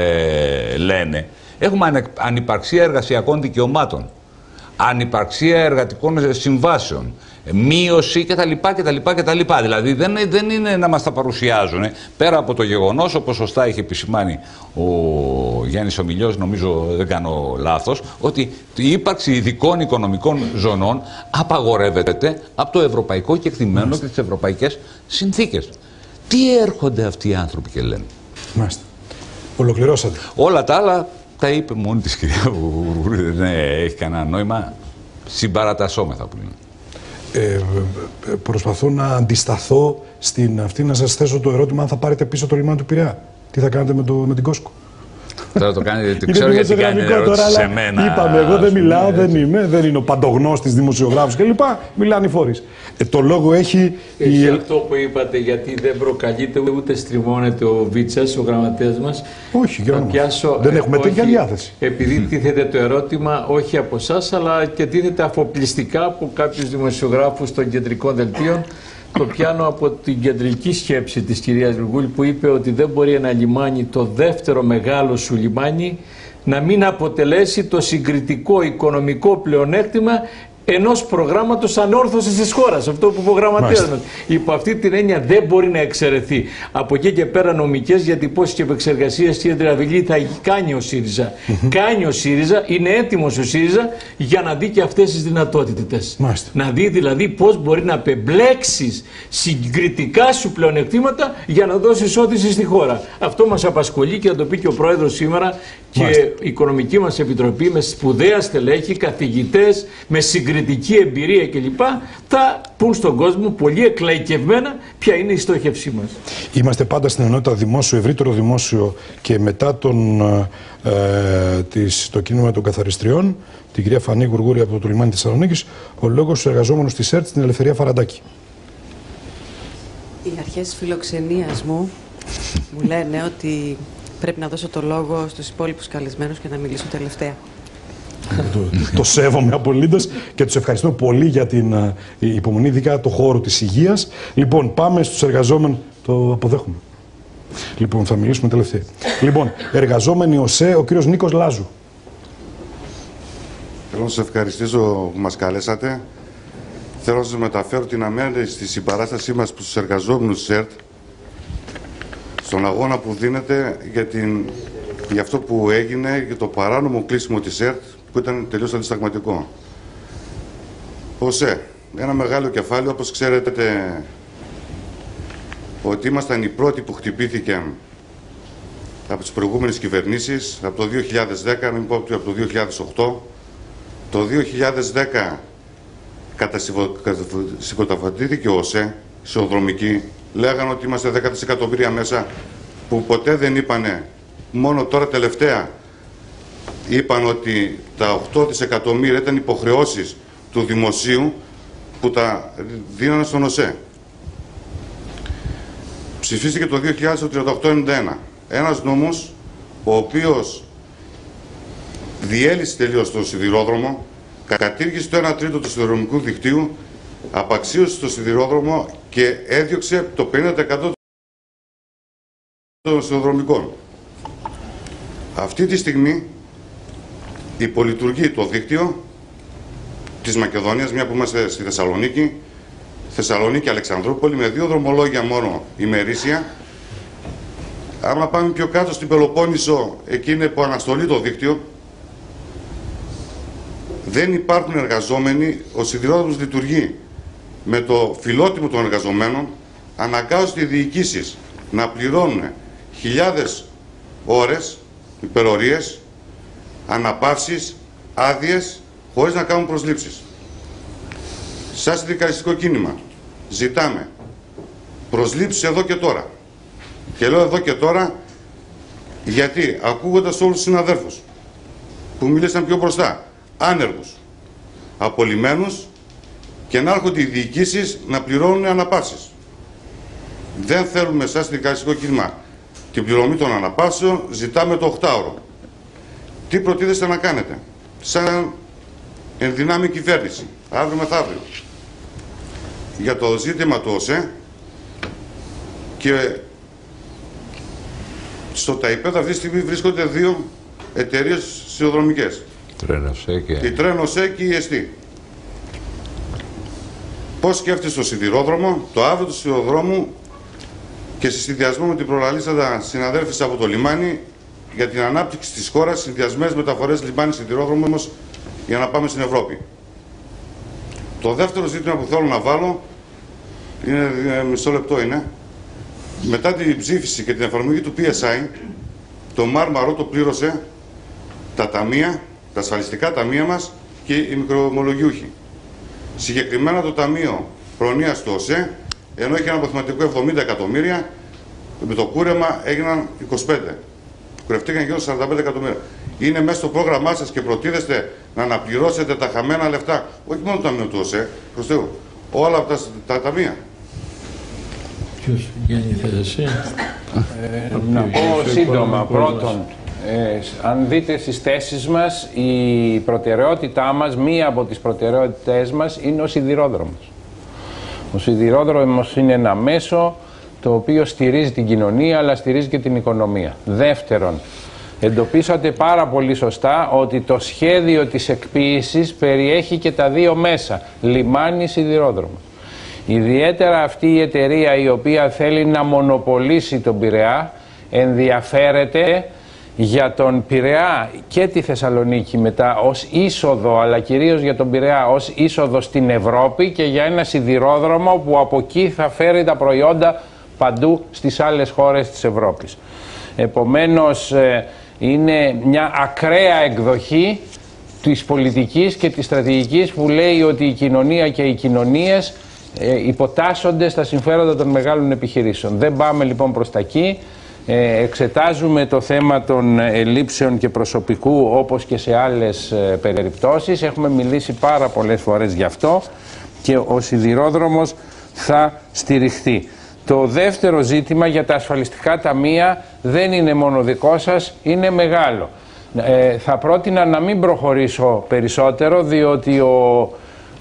ε, λένε. Έχουμε ανυπαρξία εργασιακών δικαιωμάτων, ανυπαρξία εργατικών συμβάσεων, μείωση κτλ. κτλ, κτλ. Δηλαδή δεν, δεν είναι να μας τα παρουσιάζουν. Πέρα από το γεγονός, όπως σωστά είχε επισημάνει ο Γιάννης Ομιλιός, νομίζω δεν κάνω λάθος, ότι η ύπαρξη ειδικών οικονομικών ζωνών απαγορεύεται από το ευρωπαϊκό κεκτημένο και τις ευρωπαϊκές συνθήκες. Τι έρχονται αυτοί οι άνθρωποι και λένε? Μάλιστα. Ολοκληρώσατε. Όλα τα άλλα τα είπε μόνη της κυρία Γουργούρη, δεν έχει κανένα νόημα. Συμπαρατασσόμεθα που λένε. Ε, προσπαθώ να αντισταθώ στην αυτή, να σας θέσω το ερώτημα αν θα πάρετε πίσω το λιμάνι του Πειραιά. Τι θα κάνετε με, το, με την Κόσκο? Τώρα το κάνετε, το ξέρω γιατί κάνει ερώτηση σε μένα. Είπαμε, εγώ δεν μιλάω, δεν είμαι, δεν είναι ο παντογνώστης δημοσιογράφος κλπ. Μιλάνε οι φορείς. Ε, το λόγο έχει... Έχει η... αυτό που είπατε, γιατί δεν προκαλείται ούτε στριμώνεται ο Βίτσας, ο γραμματέας μας. Όχι, για πιάσω, δεν έχουμε όχι, τέτοια διάθεση. Επειδή τίθεται το ερώτημα όχι από εσάς, αλλά και τίθεται αφοπλιστικά από κάποιους δημοσιογράφους των κεντρικών δελτίων. Το πιάνω από την κεντρική σκέψη της κυρίας Γουργούλη, που είπε ότι δεν μπορεί ένα λιμάνι, το δεύτερο μεγάλο σου λιμάνι, να μην αποτελέσει το συγκριτικό οικονομικό πλεονέκτημα ενός προγράμματος ανόρθωσης της χώρας. Αυτό που είπε ο γραμματέας μας. Υπό αυτή την έννοια δεν μπορεί να εξαιρεθεί. Από εκεί και πέρα νομικές διατυπώσεις και επεξεργασίες, δηλαδή θα κάνει ο ΣΥΡΙΖΑ. Mm-hmm. Κάνει ο ΣΥΡΙΖΑ, είναι έτοιμος ο ΣΥΡΙΖΑ για να δει και αυτές τις δυνατότητες. Μάλιστα. Να δει δηλαδή πώς μπορεί να απεμπλέξεις συγκριτικά σου πλεονεκτήματα για να δώσεις όθηση στη χώρα. Αυτό μας απασχολεί και θα το πει και ο Πρόεδρος σήμερα. Και Μάλιστα. η Οικονομική μας Επιτροπή με σπουδαία στελέχη, καθηγητές, με συγκριτική εμπειρία κλπ. Θα πούν στον κόσμο πολύ εκλαϊκευμένα ποια είναι η στόχευσή μας. Είμαστε πάντα στην ενότητα δημόσιο, ευρύτερο δημόσιο και μετά τον, ε, της, το κίνημα των καθαριστριών, την κυρία Φανή Γουργούρη από το λιμάνι της Θεσσαλονίκης, ο λόγος στους εργαζόμενους της ΕΡΤ στην Ελευθερία Φαραντάκη. Οι αρχές της φιλοξενίας μου μου λένε ότι πρέπει να δώσω το λόγο στους υπόλοιπους καλεσμένους και να μιλήσω τελευταία. το, το σέβομαι απολύτως και τους ευχαριστώ πολύ για την uh, υπομονή, ειδικά το χώρο της υγείας. Λοιπόν, πάμε στους εργαζόμενους. Το αποδέχομαι. Λοιπόν, θα μιλήσουμε τελευταία. Λοιπόν, εργαζόμενοι ΟΣΕ, ο κύριος Νίκος Λάζου. Θέλω να σας ευχαριστήσω που μας καλέσατε. Θέλω να σας μεταφέρω την αμέντη στη συμπαράστασή μας προς τους εργαζόμενους της ΕΡΤ στον αγώνα που δίνεται για, την, για αυτό που έγινε, για το παράνομο κλείσιμο της ΕΡΤ που ήταν τελείως αντισταγματικό. ΟΣΕ, ένα μεγάλο κεφάλαιο, όπως ξέρετε ότι ήμασταν οι πρώτοι που χτυπήθηκαν από τις προηγούμενες κυβερνήσεις, από το δύο χιλιάδες δέκα, μην πω από το δύο χιλιάδες οκτώ. Το δύο χιλιάδες δέκα κατασυγκοταφατήθηκε ο ΟΣΕ, ισοδρομική. Λέγανε ότι είμαστε δέκα δισεκατομμύρια μέσα, που ποτέ δεν είπανε, μόνο τώρα τελευταία είπαν ότι τα οκτώ δισεκατομμύρια ήταν υποχρεώσεις του δημοσίου που τα δίνανε στον ΟΣΕ. Ψηφίστηκε το δύο χιλιάδες το τριάντα οκτώ ενενήντα ένα. Ένας νόμος ο οποίος διέλυσε τελείως το σιδηρόδρομο, κατήργησε το ένα τρίτο του σιδηροδρομικού δικτύου, απαξίωσε το σιδηρόδρομο και έδιωξε το πενήντα τοις εκατό των σιδηροδρομικών. Αυτή τη στιγμή υπολειτουργεί το δίκτυο της Μακεδονίας, μια που είμαστε στη Θεσσαλονίκη, Θεσσαλονίκη-Αλεξανδρούπολη, με δύο δρομολόγια μόνο ημερήσια. Άμα πάμε πιο κάτω στην Πελοπόννησο, εκεί είναι που αναστολεί το δίκτυο. Δεν υπάρχουν εργαζόμενοι, ο σιδηρόδρομος λειτουργεί με το φιλότιμο των εργαζομένων, αναγκάζονται οι διοικήσεις να πληρώνουν χιλιάδες ώρες, υπερορίες, αναπαύσεις, άδειες, χωρίς να κάνουν προσλήψεις. Σαν συνδικαλιστικό κίνημα ζητάμε προσλήψεις εδώ και τώρα. Και λέω εδώ και τώρα γιατί ακούγοντας όλους τους συναδέλφους που μίλησαν πιο μπροστά, άνεργους, απολυμμένους, και να έρχονται οι διοικήσεις να πληρώνουν αναπαύσεις. Δεν θέλουμε σαν συνδικαλιστικό κίνημα την πληρωμή των αναπαύσεων, ζητάμε το οκτάωρο. Τι προτίθεστε να κάνετε σαν ενδυνάμει κυβέρνηση αύριο μεθαύριο για το ζήτημα του ΟΣΕ? Και στο ΤΑΙΠΕΔ αυτή τη στιγμή βρίσκονται δύο εταιρείες σιδηροδρομικές. Τρένο-ΣΕ και... Η Τρένο-ΣΕ και η ΕΣΤΗ. Πώς σκέφτεσαι το σιδηρόδρομο, το αύριο του σιδηροδρόμου, και σε συνδυασμό με την προλαλήσαντα συναδέλφισσα από το λιμάνι για την ανάπτυξη της χώρας, συνδυασμένες μεταφορές λιμάνι-σιδηρόδρομος για να πάμε στην Ευρώπη. Το δεύτερο ζήτημα που θέλω να βάλω είναι, μισό λεπτό είναι, μετά την ψήφιση και την εφαρμογή του πι ες άι, το Μάρμαρο το πλήρωσε τα ταμεία, τα ασφαλιστικά ταμεία μας και οι μικροομολογιούχοι. Συγκεκριμένα το Ταμείο Προνοίας του ΟΣΕ, ενώ είχε ένα αποθεματικό εβδομήντα εκατομμύρια, με το κούρεμα έγιναν είκοσι πέντε. Κουρευτήκαν γύρω σαράντα πέντε εκατομμύρια. Είναι μέσα στο πρόγραμμά σας και προτίθεστε να αναπληρώσετε τα χαμένα λεφτά, όχι μόνο το Ταμείο του ΟΣΕ, προς Θεού, όλα από τα, τα ταμεία. Ποιος βγαίνει θέση? Να πω σύντομα. Πρώτον, ε, αν δείτε στις θέσεις μας, η προτεραιότητά μας, μία από τις προτεραιότητές μας είναι ο σιδηρόδρομος. Ο σιδηρόδρομος είναι ένα μέσο το οποίο στηρίζει την κοινωνία, αλλά στηρίζει και την οικονομία. Δεύτερον, Εντοπίσατε πάρα πολύ σωστά ότι το σχέδιο της εκποίησης περιέχει και τα δύο μέσα, λιμάνι, σιδηρόδρομο. Ιδιαίτερα αυτή η εταιρεία η οποία θέλει να μονοπολίσει τον Πειραιά ενδιαφέρεται για τον Πειραιά και τη Θεσσαλονίκη μετά ως είσοδο, αλλά κυρίως για τον Πειραιά ως είσοδο στην Ευρώπη και για ένα σιδηρόδρομο που από εκεί θα φέρει τα προϊόντα παντού στις άλλες χώρες της Ευρώπης. Επομένως είναι μια ακραία εκδοχή της πολιτικής και της στρατηγικής που λέει ότι η κοινωνία και οι κοινωνίες υποτάσσονται στα συμφέροντα των μεγάλων επιχειρήσεων. Δεν πάμε λοιπόν προς τα εκεί. Ε, εξετάζουμε το θέμα των ελλείψεων και προσωπικού όπως και σε άλλες ε, περιπτώσεις. Έχουμε μιλήσει πάρα πολλές φορές γι' αυτό και ο σιδηρόδρομος θα στηριχθεί. Το δεύτερο ζήτημα για τα ασφαλιστικά ταμεία δεν είναι μόνο δικό σας, είναι μεγάλο. Ε, θα πρότεινα να μην προχωρήσω περισσότερο διότι ο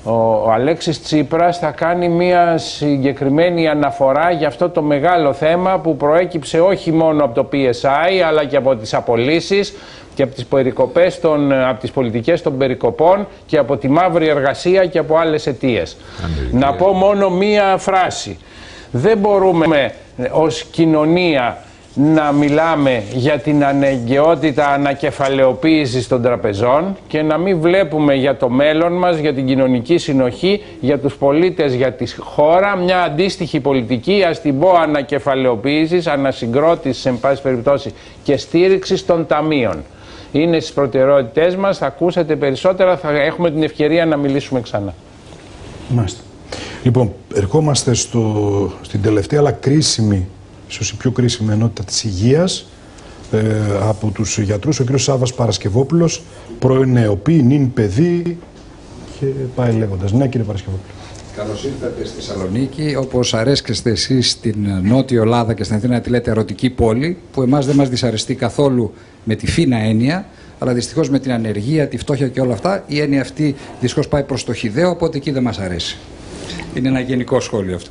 Ο Αλέξης Τσίπρας θα κάνει μια συγκεκριμένη αναφορά για αυτό το μεγάλο θέμα που προέκυψε όχι μόνο από το πι ες άι αλλά και από τις απολύσεις και από τις, περικοπές των, από τις πολιτικές των περικοπών και από τη μαύρη εργασία και από άλλες αιτίες. Να πω μόνο μία φράση. Δεν μπορούμε ως κοινωνία να μιλάμε για την αναγκαιότητα ανακεφαλαιοποίησης των τραπεζών και να μην βλέπουμε για το μέλλον μας, για την κοινωνική συνοχή, για τους πολίτες, για τη χώρα, μια αντίστοιχη πολιτική, ας την πω ανακεφαλαιοποίησης, ανασυγκρότησης, εν πάση περιπτώσει, και στήριξης των ταμείων. Είναι στις προτεραιότητές μας, θα ακούσετε περισσότερα, θα έχουμε την ευκαιρία να μιλήσουμε ξανά. Μάλιστα. Λοιπόν, ερχόμαστε στο, στην τελευταία αλλά κρίσιμη, ίσως η πιο κρίσιμη ενότητα της υγείας ε, από τους γιατρούς, ο κ. Σάββας Παρασκευόπουλος, πρώην νεοπή, νυν παιδί και πάει λέγοντας. Ναι, κύριε Παρασκευόπουλο. Καλώς ήρθατε στη Θεσσαλονίκη, όπως αρέσκεστε εσείς στην Νότια Ελλάδα και στην Αθήνα τη λέτε ερωτική πόλη, που εμάς δεν μας δυσαρεστεί καθόλου με τη φίνα έννοια, αλλά δυστυχώς με την ανεργία, τη φτώχεια και όλα αυτά, η έννοια αυτή δυστυχώς πάει προς το χυδαίο, οπότε εκεί δεν μας αρέσει. Είναι ένα γενικό σχόλιο αυτό.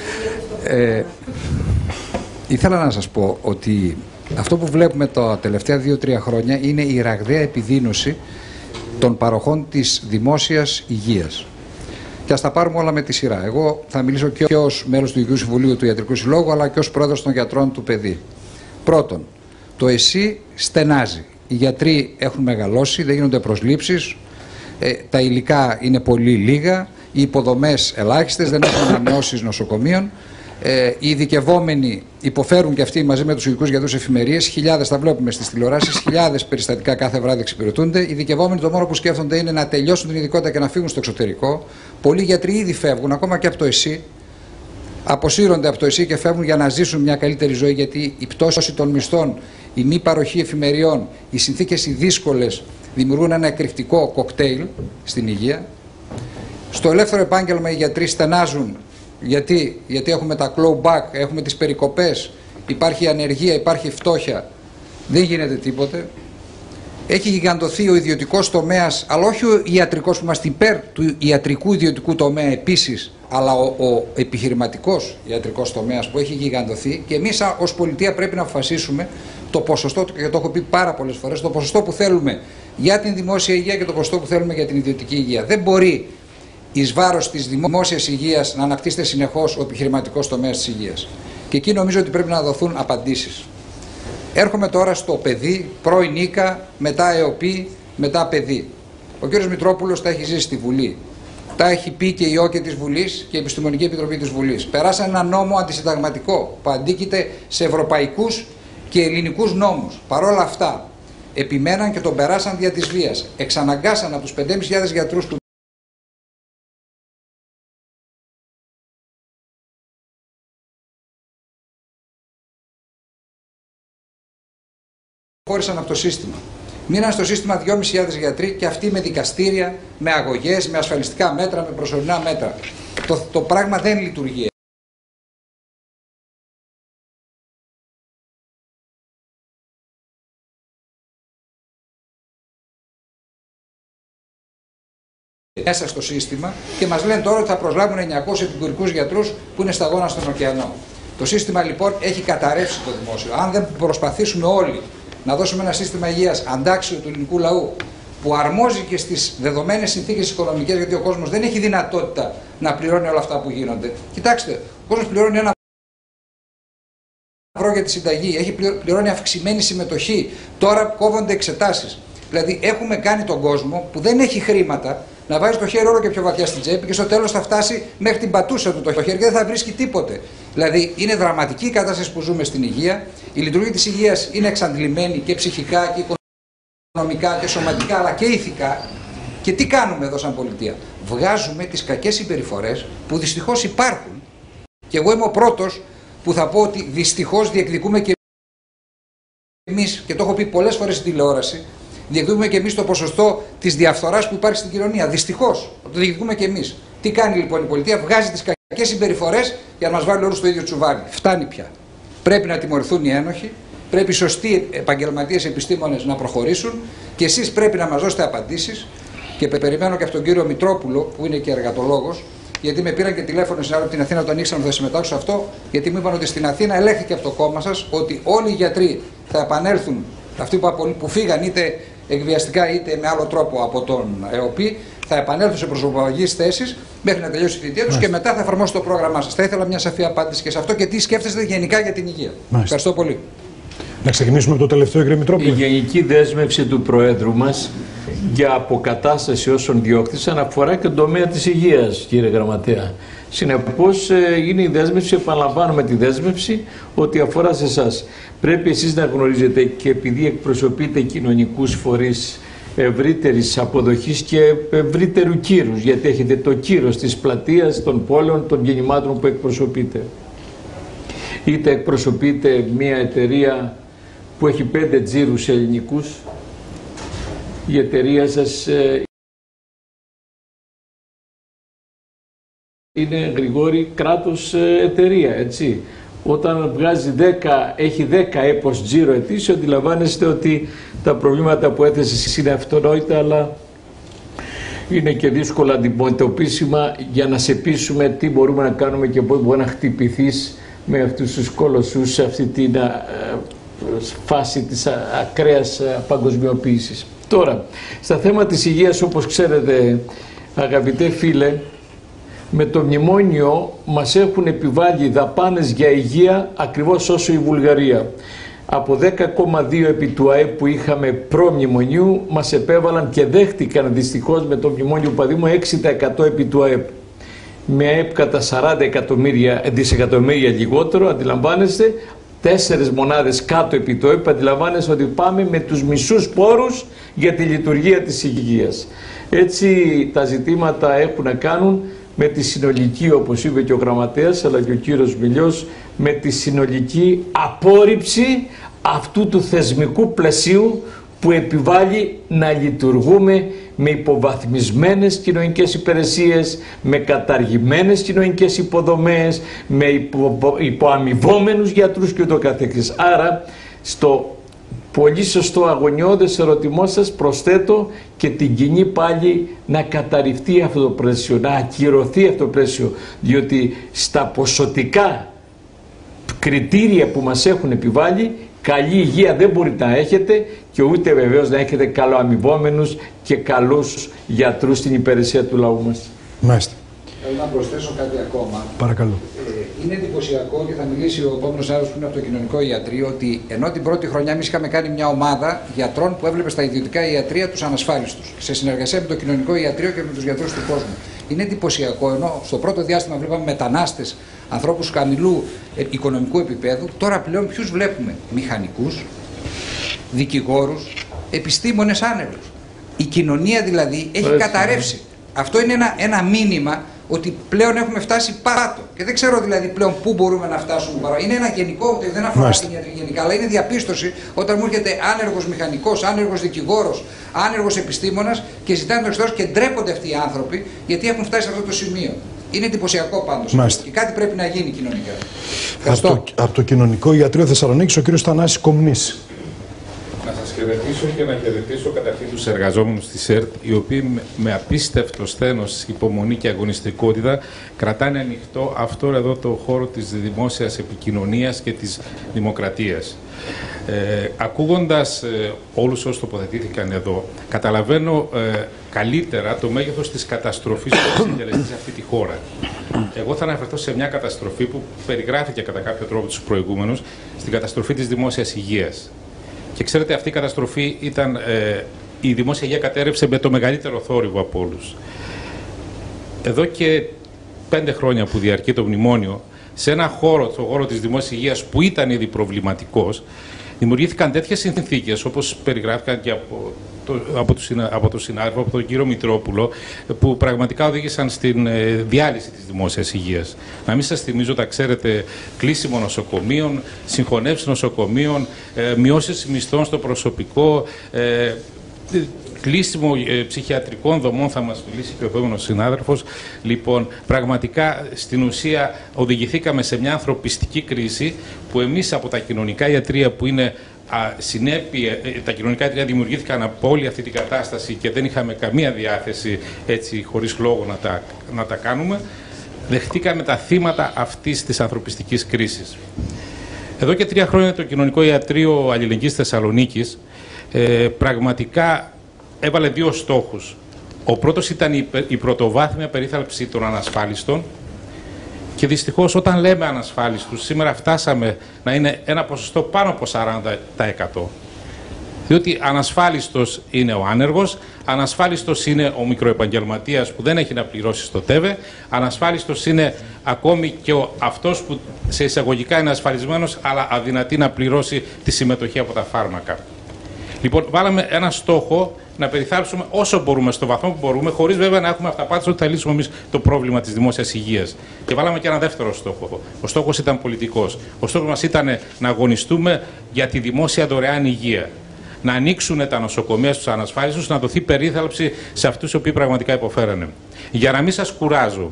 Ε, ήθελα να σας πω ότι αυτό που βλέπουμε τα τελευταία δύο τρία χρόνια είναι η ραγδαία επιδείνωση των παροχών της δημόσιας υγείας. Και ας τα πάρουμε όλα με τη σειρά. Εγώ θα μιλήσω και ως μέλος του Υγειού Συμβουλίου του Ιατρικού Συλλόγου, αλλά και ως πρόεδρος των γιατρών του παιδί. Πρώτον, το ΕΣΥ στενάζει. Οι γιατροί έχουν μεγαλώσει, δεν γίνονται προσλήψεις, ε, τα υλικά είναι πολύ λίγα, οι υποδομές ελάχιστες, δεν έχουν ανανεώσεις νοσοκομείων. Ε, οι ειδικευόμενοι υποφέρουν και αυτοί μαζί με τους ειδικούς γιατρούς εφημερίες. Χιλιάδες, τα βλέπουμε στις τηλεοράσεις, χιλιάδες περιστατικά κάθε βράδυ εξυπηρετούνται. Οι ειδικευόμενοι το μόνο που σκέφτονται είναι να τελειώσουν την ειδικότητα και να φύγουν στο εξωτερικό. Πολλοί γιατροί ήδη φεύγουν, ακόμα και από το ΕΣΥ. Αποσύρονται από το ΕΣΥ και φεύγουν για να ζήσουν μια καλύτερη ζωή, γιατί η πτώση των μισθών, η μη παροχή εφημεριών, οι συνθήκες οι δύσκολες δημιουργούν ένα εκρηκτικό κοκτέιλ στην υγεία. Στο ελεύθερο επάγγελμα οι γιατροί στενάζουν. Γιατί, γιατί έχουμε τα clawback, έχουμε τις περικοπές, υπάρχει ανεργία, υπάρχει φτώχεια, δεν γίνεται τίποτε. Έχει γιγαντωθεί ο ιδιωτικός τομέας, αλλά όχι ο ιατρικός που είμαστε υπέρ του ιατρικού ιδιωτικού τομέα επίσης, αλλά ο, ο επιχειρηματικός ιατρικός τομέας που έχει γιγαντωθεί, και εμείς ως πολιτεία πρέπει να αποφασίσουμε το ποσοστό, και το έχω πει πάρα πολλές φορές, το ποσοστό που θέλουμε για την δημόσια υγεία και το ποσοστό που θέλουμε για την ιδιωτική υγεία. Δεν μπορεί εις βάρος της δημόσιας υγείας να αναπτύσσεται συνεχώς ο επιχειρηματικός τομέας της υγείας. Και εκεί νομίζω ότι πρέπει να δοθούν απαντήσεις. Έρχομαι τώρα στο παιδί, πρώην Ίκα, μετά ΕΟΠΗ, μετά παιδί. Ο κ. Μητρόπουλος τα έχει ζήσει στη Βουλή. Τα έχει πει και η ΟΚΕ της Βουλής και η Επιστημονική Επιτροπή της Βουλής. Περάσαν ένα νόμο αντισυνταγματικό που αντίκειται σε ευρωπαϊκούς και ελληνικούς νόμους. Παρ' όλα αυτά, επιμέναν και τον περάσαν δια της βίας. Εξαναγκάσαν από τους πέντε χιλιάδες πεντακόσιους γιατρούς που χώρισαν από το σύστημα. Μείναν στο σύστημα δυόμισι χιλιάδες γιατροί και αυτοί με δικαστήρια, με αγωγές, με ασφαλιστικά μέτρα, με προσωρινά μέτρα. Το, το πράγμα δεν λειτουργεί. Μέσα στο σύστημα και μας λένε τώρα ότι θα προσλάβουν εννιακόσιους επικουρικούς γιατρούς που είναι σταγόνα στον ωκεανό. Το σύστημα λοιπόν έχει καταρρεύσει το δημόσιο. Αν δεν προσπαθήσουμε όλοι να δώσουμε ένα σύστημα υγείας αντάξιο του ελληνικού λαού, που αρμόζει και στις δεδομένες συνθήκες οικονομικές, γιατί ο κόσμος δεν έχει δυνατότητα να πληρώνει όλα αυτά που γίνονται. Κοιτάξτε, ο κόσμος πληρώνει ένα ευρώ για τη συνταγή, έχει πληρώνει αυξημένη συμμετοχή, τώρα κόβονται εξετάσεις. Δηλαδή έχουμε κάνει τον κόσμο που δεν έχει χρήματα να βάζει το χέρι όλο και πιο βαθιά στην τσέπη και στο τέλος θα φτάσει μέχρι την πατούσα του το χέρι και δεν θα βρίσκει τίποτε. Δηλαδή είναι δραματική η κατάσταση που ζούμε στην υγεία, η λειτουργία της υγείας είναι εξαντλημένη και ψυχικά και οικονομικά και σωματικά αλλά και ηθικά. Και τι κάνουμε εδώ σαν πολιτεία? Βγάζουμε τις κακές συμπεριφορές που δυστυχώς υπάρχουν και εγώ είμαι ο πρώτος που θα πω ότι δυστυχώς διεκδικούμε και εμείς, και το έχω πει πολλές φορές στην τηλεόραση, διεκδικούμε και εμείς το ποσοστό της διαφθοράς που υπάρχει στην κοινωνία. Δυστυχώς, το διεκδικούμε και εμείς. Τι κάνει λοιπόν η πολιτεία? Βγάζει τις κακές συμπεριφορές για να μας βάλει όλους στο ίδιο τσουβάλι. Φτάνει πια. Πρέπει να τιμωρηθούν οι ένοχοι, πρέπει οι σωστοί επαγγελματίες επιστήμονες να προχωρήσουν και εσείς πρέπει να μας δώσετε απαντήσεις. Και περιμένω και από τον κύριο Μητρόπουλο, που είναι και εργατολόγος, γιατί με πήραν και τηλέφωνο στην από την Αθήνα όταν ήξεραν ότι θα συμμετάξω σε αυτό, γιατί μου είπαν ότι στην Αθήνα ελέγχθηκε από το κόμμα σας ότι όλοι οι γιατροί θα επανέλθουν, αυτοί που, που φύγαν είτε εκβιαστικά είτε με άλλο τρόπο από τον ΕΟΠΗ, θα επανέλθουν σε προσωπικές θέσεις μέχρι να τελειώσει η θητεία τους και μετά θα εφαρμόσουν το πρόγραμμά σας. Θα ήθελα μια σαφή απάντηση και σε αυτό και τι σκέφτεστε γενικά για την υγεία. Μάλιστα. Ευχαριστώ πολύ. Να ξεκινήσουμε από το τελευταίο, κύριε Μητρόπουλο. Η γενική δέσμευση του Προέδρου μας για αποκατάσταση όσων διώχθησαν αφορά και τον τομέα της υγείας, κύριε Γραμματέα. Συνεπώς είναι η δέσμευση, επαναλαμβάνουμε τη δέσμευση, ότι αφορά σε εσάς. Πρέπει εσείς να γνωρίζετε, και επειδή εκπροσωπείτε κοινωνικούς φορείς ευρύτερης αποδοχής και ευρύτερου κύρους, γιατί έχετε το κύρος της πλατείας, των πόλεων, των γεννημάτων που εκπροσωπείτε. Είτε εκπροσωπείτε μια εταιρεία που έχει πέντε τζίρους ελληνικούς, η εταιρεία σας ε, είναι, Γρηγόρη, κράτος ε, εταιρεία, έτσι. Όταν βγάζει δέκα, έχει δέκα έπος τζίρο ετήσιο, αντιλαμβάνεστε ότι τα προβλήματα που έθεσες είναι αυτονόητα, αλλά είναι και δύσκολα αντιμετωπίσιμα για να σε πείσουμε τι μπορούμε να κάνουμε και πώς μπορεί να χτυπηθείς με αυτούς τους κολοσσούς σε αυτή τη φάση της ακραίας παγκοσμιοποίησης. Τώρα, στα θέματα της υγείας, όπως ξέρετε, αγαπητέ φίλε, με το μνημόνιο μας έχουν επιβάλει δαπάνες για υγεία ακριβώς όσο η Βουλγαρία. Από δέκα κόμμα δύο επί του ΑΕΠ που είχαμε προ-μνημονίου, μας επέβαλαν και δέχτηκαν δυστυχώς με το μνημόνιο Παδήμου έξι τοις εκατό επί του ΑΕΠ. Με ΑΕΠ κατά σαράντα δισεκατομμύρια λιγότερο, αντιλαμβάνεστε, τέσσερις μονάδες κάτω επί το ΑΕΠ, αντιλαμβάνεστε ότι πάμε με τους μισούς πόρους για τη λειτουργία της υγείας. Έτσι τα ζητήματα έχουν να κάνουν με τη συνολική, όπως είπε και ο Γραμματέας αλλά και ο κύριος Μιλιός, με τη συνολική απόρριψη αυτού του θεσμικού πλαισίου που επιβάλλει να λειτουργούμε με υποβαθμισμένες κοινωνικές υπηρεσίες, με καταργημένες κοινωνικές υποδομές, με υπο, υποαμοιβόμενους γιατρούς και ούτω καθεξής. Άρα, στο πολύ σωστό αγωνιώδες ερωτημό σας προσθέτω και την κοινή πάλι να καταρριφθεί αυτό το πλαίσιο, να ακυρωθεί αυτό το πλαίσιο, διότι στα ποσοτικά κριτήρια που μας έχουν επιβάλει, καλή υγεία δεν μπορείτε να έχετε και ούτε βεβαίως να έχετε καλοαμοιβόμενους και καλούς γιατρούς στην υπηρεσία του λαού μας. Μάλιστα. Θέλω να προσθέσω κάτι ακόμα. Παρακαλώ. Ε, είναι εντυπωσιακό και θα μιλήσει ο επόμενος συνάδελφος που είναι από το κοινωνικό ιατρείο ότι ενώ την πρώτη χρονιά εμείς είχαμε κάνει μια ομάδα γιατρών που έβλεπε στα ιδιωτικά ιατρεία τους ανασφάλιστους σε συνεργασία με το κοινωνικό ιατρείο και με τους γιατρούς του κόσμου. Είναι εντυπωσιακό ενώ στο πρώτο διάστημα βλέπαμε μετανάστες, ανθρώπους χαμηλού ε, οικονομικού επίπεδου, τώρα πλέον ποιους βλέπουμε? Μηχανικούς, δικηγόρους, επιστήμονες άνεργους. Η κοινωνία δηλαδή έχει Φρέσαι. καταρρεύσει. Αυτό είναι ένα, ένα μήνυμα ότι πλέον έχουμε φτάσει πάτο. Και δεν ξέρω δηλαδή πλέον πού μπορούμε να φτάσουμε παρά. Είναι ένα γενικό, δεν αφορά Μάλιστα. την ιατρική γενικά, αλλά είναι διαπίστωση όταν μου έρχεται άνεργος μηχανικός, άνεργος δικηγόρος, άνεργος επιστήμονας και ζητάνε το εξωτερικό και ντρέπονται αυτοί οι άνθρωποι γιατί έχουν φτάσει σε αυτό το σημείο. Είναι εντυπωσιακό πάντως. Μάλιστα. Και κάτι πρέπει να γίνει κοινωνικά. Από το, από το κοινωνικό ιατρείο Θεσσαλονίκης, ο κύριος Θανάσης Κομνής. Να σας χαιρετήσω και να χαιρετήσω καταρχήν τους εργαζόμενους της ΕΡΤ, οι οποίοι με απίστευτο σθένος, υπομονή και αγωνιστικότητα κρατάνε ανοιχτό αυτό εδώ το χώρο της δημόσιας επικοινωνίας και της δημοκρατίας. Ε, ακούγοντας ε, όλους όσους τοποθετήθηκαν εδώ, καταλαβαίνω ε, καλύτερα το μέγεθος της καταστροφής που έχει συντελεστεί σε αυτή τη χώρα. Εγώ θα αναφερθώ σε μια καταστροφή που περιγράφηκε κατά κάποιο τρόπο τους προηγούμενους, στην καταστροφή της δημόσιας υγείας. Και ξέρετε, αυτή η καταστροφή ήταν, ε, η δημόσια υγεία κατέρευσε με το μεγαλύτερο θόρυβο από όλους. Εδώ και πέντε χρόνια που διαρκεί το μνημόνιο, σε ένα χώρο, το χώρο της δημόσιας υγείας που ήταν ήδη προβληματικός, δημιουργήθηκαν τέτοιες συνθήκες, όπως περιγράφηκαν και από το, από το, από το συνάδελφο, από τον κύριο Μητρόπουλο, που πραγματικά οδήγησαν στην ε, διάλυση της δημόσιας υγείας. Να μην σας θυμίζω, τα ξέρετε, κλείσιμο νοσοκομείων, συγχωνεύσεις νοσοκομείων, ε, μειώσεις μισθών στο προσωπικό, ε, κλείσιμο ε, ψυχιατρικών δομών, θα μας μιλήσει και ο επόμενος συνάδελφος. Λοιπόν, πραγματικά στην ουσία οδηγηθήκαμε σε μια ανθρωπιστική κρίση που εμείς από τα κοινωνικά ιατρεία που είναι α, συνέπεια, τα κοινωνικά ιατρεία δημιουργήθηκαν από όλη αυτή την κατάσταση και δεν είχαμε καμία διάθεση έτσι χωρίς λόγο να τα, να τα κάνουμε, δεχτήκαμε τα θύματα αυτής της ανθρωπιστικής κρίσης. Εδώ και τρία χρόνια το Κοινωνικό Ιατρείο Αλληλεγγύης Θεσσαλονίκης ε, πραγματικά έβαλε δύο στόχους. Ο πρώτος ήταν η, η πρωτοβάθμια περίθαλψη των ανασφάλιστων και δυστυχώς όταν λέμε ανασφάλιστους, σήμερα φτάσαμε να είναι ένα ποσοστό πάνω από σαράντα τοις εκατό. Διότι ανασφάλιστος είναι ο άνεργος, ανασφάλιστος είναι ο μικροεπαγγελματίας που δεν έχει να πληρώσει στο ΤΕΒΕ, ανασφάλιστος είναι ακόμη και ο, αυτός που σε εισαγωγικά είναι ασφαλισμένος αλλά αδυνατεί να πληρώσει τη συμμετοχή από τα φάρμακα. Λοιπόν, βάλαμε ένα στόχο να περιθάλψουμε όσο μπορούμε, στο βαθμό που μπορούμε, χωρίς βέβαια να έχουμε αυταπάτηση ότι θα λύσουμε εμείς το πρόβλημα της δημόσιας υγείας. Και βάλαμε και ένα δεύτερο στόχο. Ο στόχος ήταν πολιτικός. Ο στόχος μας ήταν να αγωνιστούμε για τη δημόσια δωρεάν υγεία. Να ανοίξουν τα νοσοκομεία στους ανασφάλιστους, να δοθεί περίθαλψη σε αυτούς οι οποίοι πραγματικά υποφέρανε. Για να μην σας κουράζω,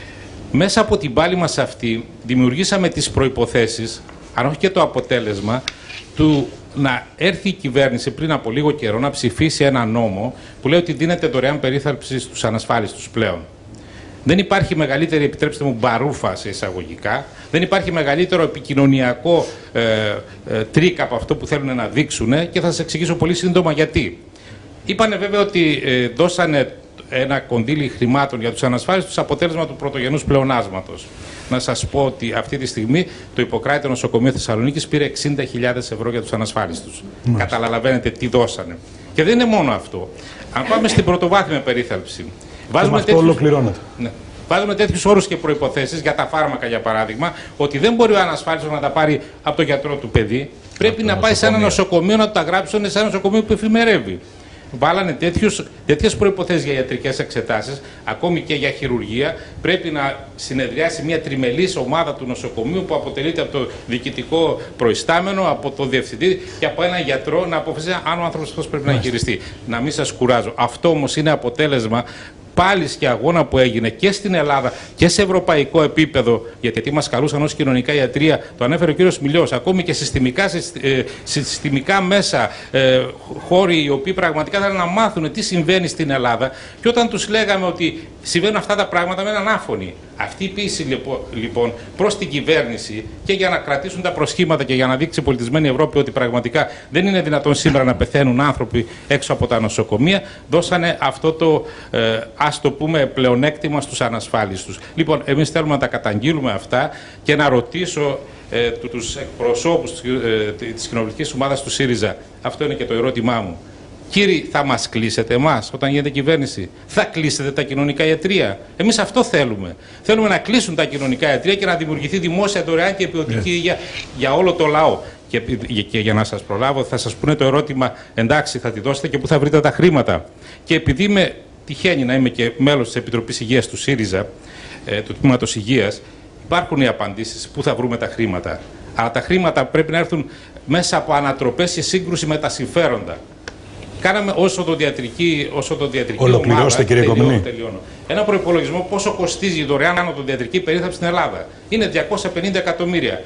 μέσα από την πάλη μας αυτή δημιουργήσαμε τις προϋποθέσεις, αν όχι και το αποτέλεσμα, του να έρθει η κυβέρνηση πριν από λίγο καιρό να ψηφίσει ένα νόμο που λέει ότι δίνεται δωρεάν περίθαλψη στους ανασφάλιστους πλέον. Δεν υπάρχει μεγαλύτερη, επιτρέψτε μου, μπαρούφα σε εισαγωγικά, δεν υπάρχει μεγαλύτερο επικοινωνιακό ε, ε, τρίκ από αυτό που θέλουν να δείξουν και θα σας εξηγήσω πολύ σύντομα γιατί. Είπανε βέβαια ότι ε, δώσανε ένα κονδύλι χρημάτων για τους ανασφάλιστους αποτέλεσμα του πρωτογενούς πλεονάσματος. Να σας πω ότι αυτή τη στιγμή το Ιπποκράτηιο Νοσοκομείο Θεσσαλονίκης πήρε εξήντα χιλιάδες ευρώ για τους ανασφάλιστους. Καταλαβαίνετε τι δώσανε. Και δεν είναι μόνο αυτό. Αν πάμε στην πρωτοβάθμια περίθαλψη, βάζουμε τέτοιους, ναι, βάζουμε τέτοιους όρους και προϋποθέσεις για τα φάρμακα, για παράδειγμα, ότι δεν μπορεί ο ανασφάλιστος να τα πάρει από τον γιατρό του παιδί, πρέπει να πάει σε ένα νοσοκομείο να τα γράψουν σε ένα νοσοκομείο που εφημερεύει. Βάλανε τέτοιους, τέτοιες προϋποθέσεις για ιατρικές εξετάσεις, ακόμη και για χειρουργία. Πρέπει να συνεδριάσει μια τριμελής ομάδα του νοσοκομείου που αποτελείται από το διοικητικό προϊστάμενο, από το διευθυντή και από έναν γιατρό να αποφασίσει αν ο άνθρωπος αυτός πρέπει Μάλιστα. να χειριστεί. Να μην σας κουράζω. Αυτό όμως είναι αποτέλεσμα πάλης και αγώνα που έγινε και στην Ελλάδα και σε ευρωπαϊκό επίπεδο, γιατί μας καλούσαν ως κοινωνικά ιατρεία, το ανέφερε ο κύριος Μιλιός, ακόμη και συστημικά, συστημικά μέσα, ε, χώροι οι οποίοι πραγματικά θέλουν να μάθουν τι συμβαίνει στην Ελλάδα, και όταν τους λέγαμε ότι συμβαίνουν αυτά τα πράγματα με έναν άφωνη. Αυτή η πίεση λοιπόν προς την κυβέρνηση και για να κρατήσουν τα προσχήματα και για να δείξει η πολιτισμένη Ευρώπη ότι πραγματικά δεν είναι δυνατόν σήμερα να πεθαίνουν άνθρωποι έξω από τα νοσοκομεία, δώσανε αυτό το ε, ας το πούμε πλεονέκτημα στους ανασφάλιστους. Λοιπόν, εμείς θέλουμε να τα καταγγείλουμε αυτά και να ρωτήσω ε, τους εκπροσώπους ε, της κοινοβουλευτικής ομάδας του ΣΥΡΙΖΑ, αυτό είναι και το ερώτημά μου. Κύριοι, θα μας κλείσετε εμάς όταν γίνεται κυβέρνηση? Θα κλείσετε τα κοινωνικά ιατρεία? Εμείς αυτό θέλουμε. Θέλουμε να κλείσουν τα κοινωνικά ιατρεία και να δημιουργηθεί δημόσια δωρεάν και ποιοτική υγεία yeah. για όλο το λαό. Και, και για να σας προλάβω, θα σας πούνε το ερώτημα, εντάξει, θα τη δώσετε και πού θα βρείτε τα χρήματα? Και επειδή είμαι τυχαίνει να είμαι και μέλος της Επιτροπής Υγείας του ΣΥΡΙΖΑ, ε, του Τμήματος Υγείας, υπάρχουν οι απαντήσεις πού θα βρούμε τα χρήματα. Αλλά τα χρήματα πρέπει να έρθουν μέσα από ανατροπές και σύγκρουση με τα συμφέροντα. Κάναμε όσο το διατρική, όσο το διατρική Ολοκληρώστε, ομάδα, κύριε τελειώνω, τελειώνω. Ένα προϋπολογισμό πόσο κοστίζει η δωρεάν ανωτοδιατρική περίθαλψη στην Ελλάδα. Είναι διακόσια πενήντα εκατομμύρια.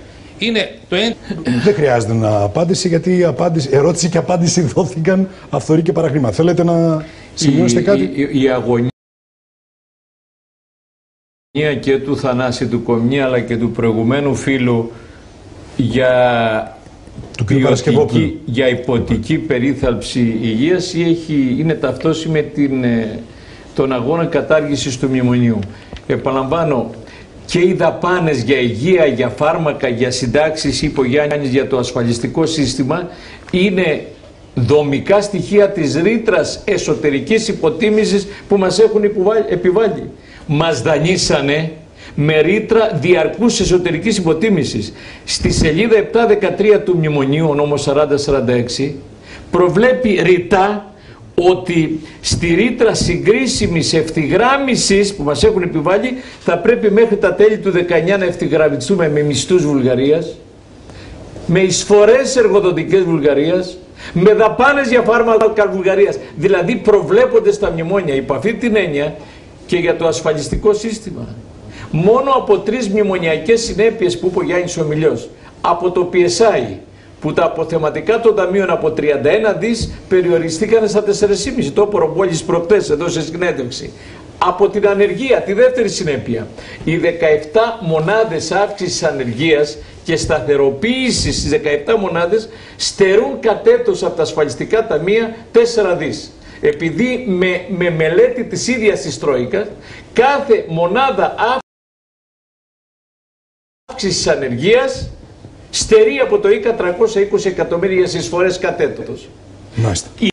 είναι το ένα. Δεν χρειάζεται να απάντηση, γιατί η απάντηση, ερώτηση και απάντηση δόθηκαν αυθορή και παραχρήμα. Θέλετε να σημειώσετε η, κάτι? Η, η, η αγωνία και του Θανάση του Κομνή αλλά και του προηγουμένου φίλου για, του ποιοτική, για υποτική περίθαλψη υγείας έχει, είναι ταυτόσιμη με την, τον αγώνα κατάργησης του μνημονίου. Επαναλαμβάνω, και οι δαπάνες για υγεία, για φάρμακα, για συντάξεις, είπε ο Γιάννης, για το ασφαλιστικό σύστημα είναι δομικά στοιχεία της ρήτρας εσωτερικής υποτίμησης που μας έχουν επιβάλει. Μας δανείσανε με ρήτρα διαρκούς εσωτερικής υποτίμησης. Στη σελίδα επτά δεκατρία του μνημονίου, ο νόμος σαράντα σαράντα έξι, προβλέπει ρητά ότι στη ρήτρα συγκρίσιμης ευθυγράμμισης που μας έχουν επιβάλει θα πρέπει μέχρι τα τέλη του δεκαεννιά να ευθυγραμμιστούμε με μισθούς Βουλγαρίας, με εισφορές εργοδοτικές Βουλγαρίας, με δαπάνες για φάρμακα Βουλγαρίας. Δηλαδή προβλέπονται στα μνημόνια υπό αυτή την έννοια και για το ασφαλιστικό σύστημα. Μόνο από τρεις μνημονιακές συνέπειες που είπε ο Γιάννης Ομιλιός, από το πι ες άι, που τα αποθεματικά των ταμείων από τριάντα ένα δις περιοριστήκαν στα τέσσερα κόμμα πέντε. Το είπε ο Ρομπόλης προχτές εδώ σε συνέντευξη. Από την ανεργία, τη δεύτερη συνέπεια, οι δεκαεπτά μονάδες αύξησης ανεργίας και σταθεροποίησης στις δεκαεπτά μονάδες στερούν κατ' έτος από τα ασφαλιστικά ταμεία τέσσερα δις. Επειδή με, με μελέτη της ίδιας της Τρόικας, κάθε μονάδα αύξησης ανεργίας στερεί από το ΙΚΑ τριακόσια είκοσι εκατομμύρια εισφορές κατ' έτος. Μάλιστα. Η,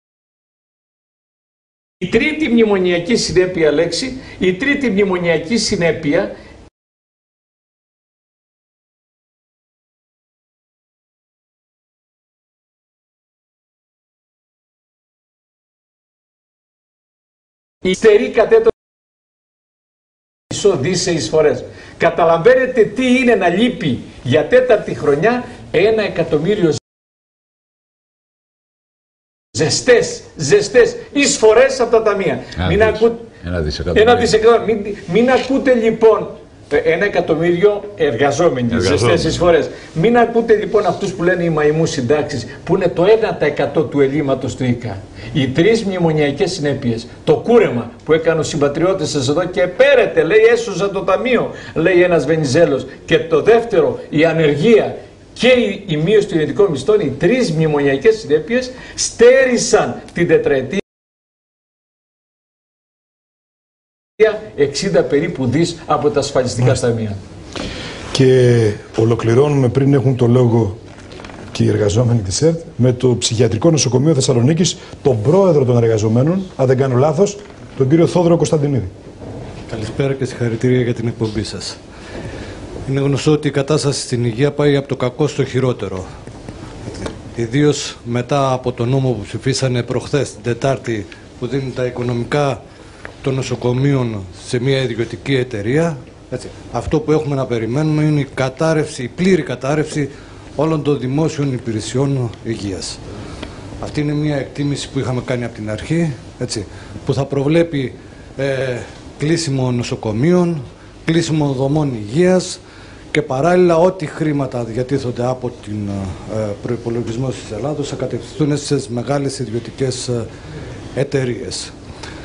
η τρίτη μνημονιακή συνέπεια, λέξη, η τρίτη μνημονιακή συνέπεια στερεί κατ' έτος μισό δις σε εισφορές. Καταλαβαίνετε τι είναι να λείπει για τέταρτη χρονιά ένα εκατομμύριο ζεστές, ζεστές εισφορές από τα ταμεία. Ένα, μην, δις. ακού... ένα δισεκατομμύριο. Ένα δισεκατομμύριο. Μην, μην ακούτε λοιπόν ένα εκατομμύριο εργαζόμενοι, ζεστές εισφορές. Μην ακούτε λοιπόν αυτούς που λένε οι μαϊμούς συντάξεις, που είναι το ένα τοις εκατό του ελλείμματος του ΙΚΑ. Οι τρεις μνημονιακές συνέπειες, το κούρεμα που έκανε ο συμπατριώτης σας εδώ και πέρετε, λέει έσωζα το ταμείο, λέει ένας Βενιζέλος. Και το δεύτερο, η ανεργία και η, η μείωση των ιδιωτικών μισθών, οι τρεις μνημονιακές συνέπειες στέρισαν την τετραετία εξήντα περίπου δις από τα ασφαλιστικά ταμεία. Και ολοκληρώνουμε, πριν έχουν το λόγο και οι εργαζόμενοι της ΕΡΤ, με το Ψυχιατρικό Νοσοκομείο Θεσσαλονίκης, τον πρόεδρο των εργαζομένων, αν δεν κάνω λάθος, τον κύριο Θόδωρο Κωνσταντινίδη. Καλησπέρα και συγχαρητήρια για την εκπομπή σας. Είναι γνωστό ότι η κατάσταση στην υγεία πάει από το κακό στο χειρότερο. Ιδίως μετά από το νόμο που ψηφίσανε προχθές, την Τετάρτη, που δίνει τα οικονομικά των νοσοκομείων σε μια ιδιωτική εταιρεία. Έτσι. Αυτό που έχουμε να περιμένουμε είναι η κατάρρευση, η πλήρη κατάρρευση όλων των δημόσιων υπηρεσιών υγείας. Αυτή είναι μια εκτίμηση που είχαμε κάνει από την αρχή, έτσι, που θα προβλέπει ε, κλείσιμο νοσοκομείων, κλείσιμο δομών υγείας και παράλληλα ό,τι χρήματα διατίθονται από την ε, προϋπολογισμό της Ελλάδος θα κατευθυνθούν στις μεγάλες ιδιωτικές ε, εταιρείες.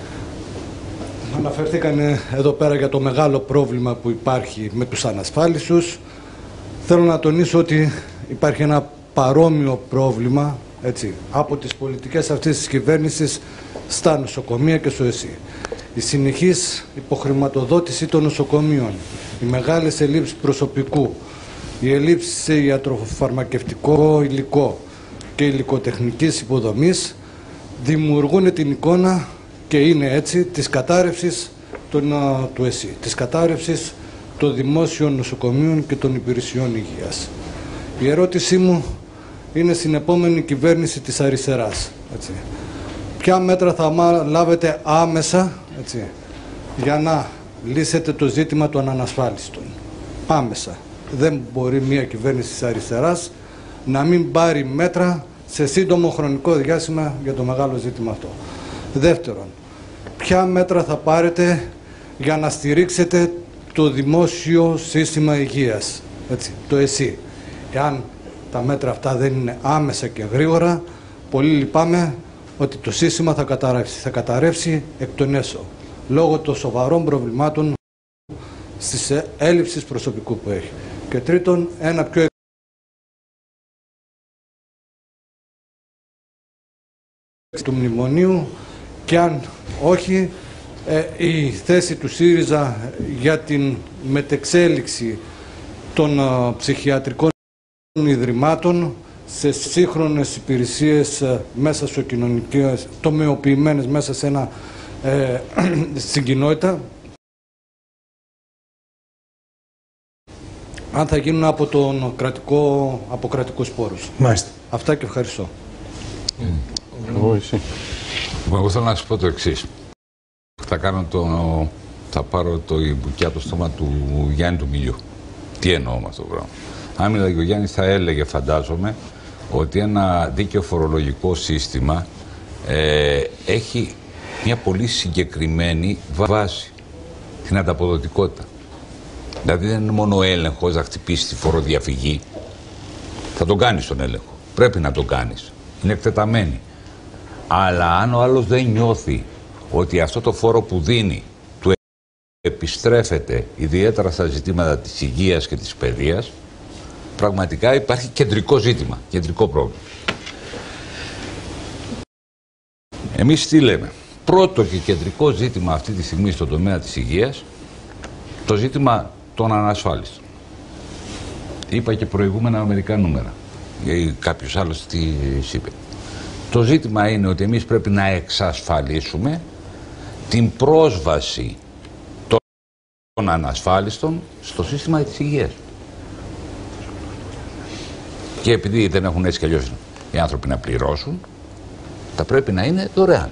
Αναφερθήκαν εδώ πέρα για το μεγάλο πρόβλημα που υπάρχει με τους ανασφάλιστους. Θέλω να τονίσω ότι υπάρχει ένα παρόμοιο πρόβλημα, έτσι, από τις πολιτικές αυτής της κυβέρνησης στα νοσοκομεία και στο ΕΣΥ. Η συνεχής υποχρηματοδότηση των νοσοκομείων, οι μεγάλες ελλείψεις προσωπικού, οι ελλείψεις σε ιατροφαρμακευτικό υλικό και υλικοτεχνικής υποδομής δημιουργούν την εικόνα, και είναι έτσι, της κατάρρευσης των, του ΕΣΥ, της κατάρρευσης των δημόσιων νοσοκομείων και των υπηρεσιών υγείας. Η ερώτησή μου είναι στην επόμενη κυβέρνηση της αριστεράς. Έτσι. Ποια μέτρα θα λάβετε άμεσα, έτσι, για να λύσετε το ζήτημα των ανασφάλιστων. Άμεσα. Δεν μπορεί μια κυβέρνηση της αριστεράς να μην πάρει μέτρα σε σύντομο χρονικό διάστημα για το μεγάλο ζήτημα αυτό. Δεύτερον, ποια μέτρα θα πάρετε για να στηρίξετε το δημόσιο σύστημα υγείας, έτσι, το ΕΣΥ. εάν τα μέτρα αυτά δεν είναι άμεσα και γρήγορα, πολύ λυπάμαι ότι το σύστημα θα καταρρεύσει, θα καταρρεύσει εκ των έσω, λόγω των σοβαρών προβλημάτων στις έλλειψεις προσωπικού που έχει. Και τρίτον, ένα πιο του μνημονίου, και αν όχι, ε, η θέση του ΣΥΡΙΖΑ για την μετεξέλιξη των ε, ψυχιατρικών ιδρυμάτων σε σύγχρονες υπηρεσίες ε, μέσα στο κοινωνικό, τομεοποιημένες μέσα σε ένα ε, στην κοινότητα, αν θα γίνουν από τον κρατικό, από κρατικούς πόρους. Μάλιστα. Αυτά και ευχαριστώ. Mm. Εγώ, εσύ. Εγώ θέλω να σας πω το εξής. Θα, κάνω το, θα πάρω το μπουκιά το στόμα του Γιάννη του Μιλιού. Τι εννοώ με αυτό το πράγμα. Αν μιλάγε ο Γιάννης θα έλεγε, φαντάζομαι, ότι ένα δίκαιο φορολογικό σύστημα ε, έχει μια πολύ συγκεκριμένη βάση, την ανταποδοτικότητα. Δηλαδή δεν είναι μόνο ο έλεγχος να χτυπήσει τη φοροδιαφυγή. Θα τον κάνεις τον έλεγχο. Πρέπει να τον κάνεις. Είναι εκτεταμένη. Αλλά αν ο άλλος δεν νιώθει ότι αυτό το φόρο που δίνει του επιστρέφεται ιδιαίτερα στα ζητήματα της υγείας και της παιδείας, πραγματικά υπάρχει κεντρικό ζήτημα, κεντρικό πρόβλημα. Εμείς τι λέμε? Πρώτο και κεντρικό ζήτημα αυτή τη στιγμή στον τομέα της υγείας, το ζήτημα των ανασφάλιστων. Είπα και προηγούμενα μερικά νούμερα. Ή κάποιος άλλος τι είπε. Το ζήτημα είναι ότι εμείς πρέπει να εξασφαλίσουμε την πρόσβαση των ανασφάλιστων στο σύστημα της υγείας. Και επειδή δεν έχουν έτσι κι αλλιώς οι άνθρωποι να πληρώσουν, θα πρέπει να είναι δωρεάν.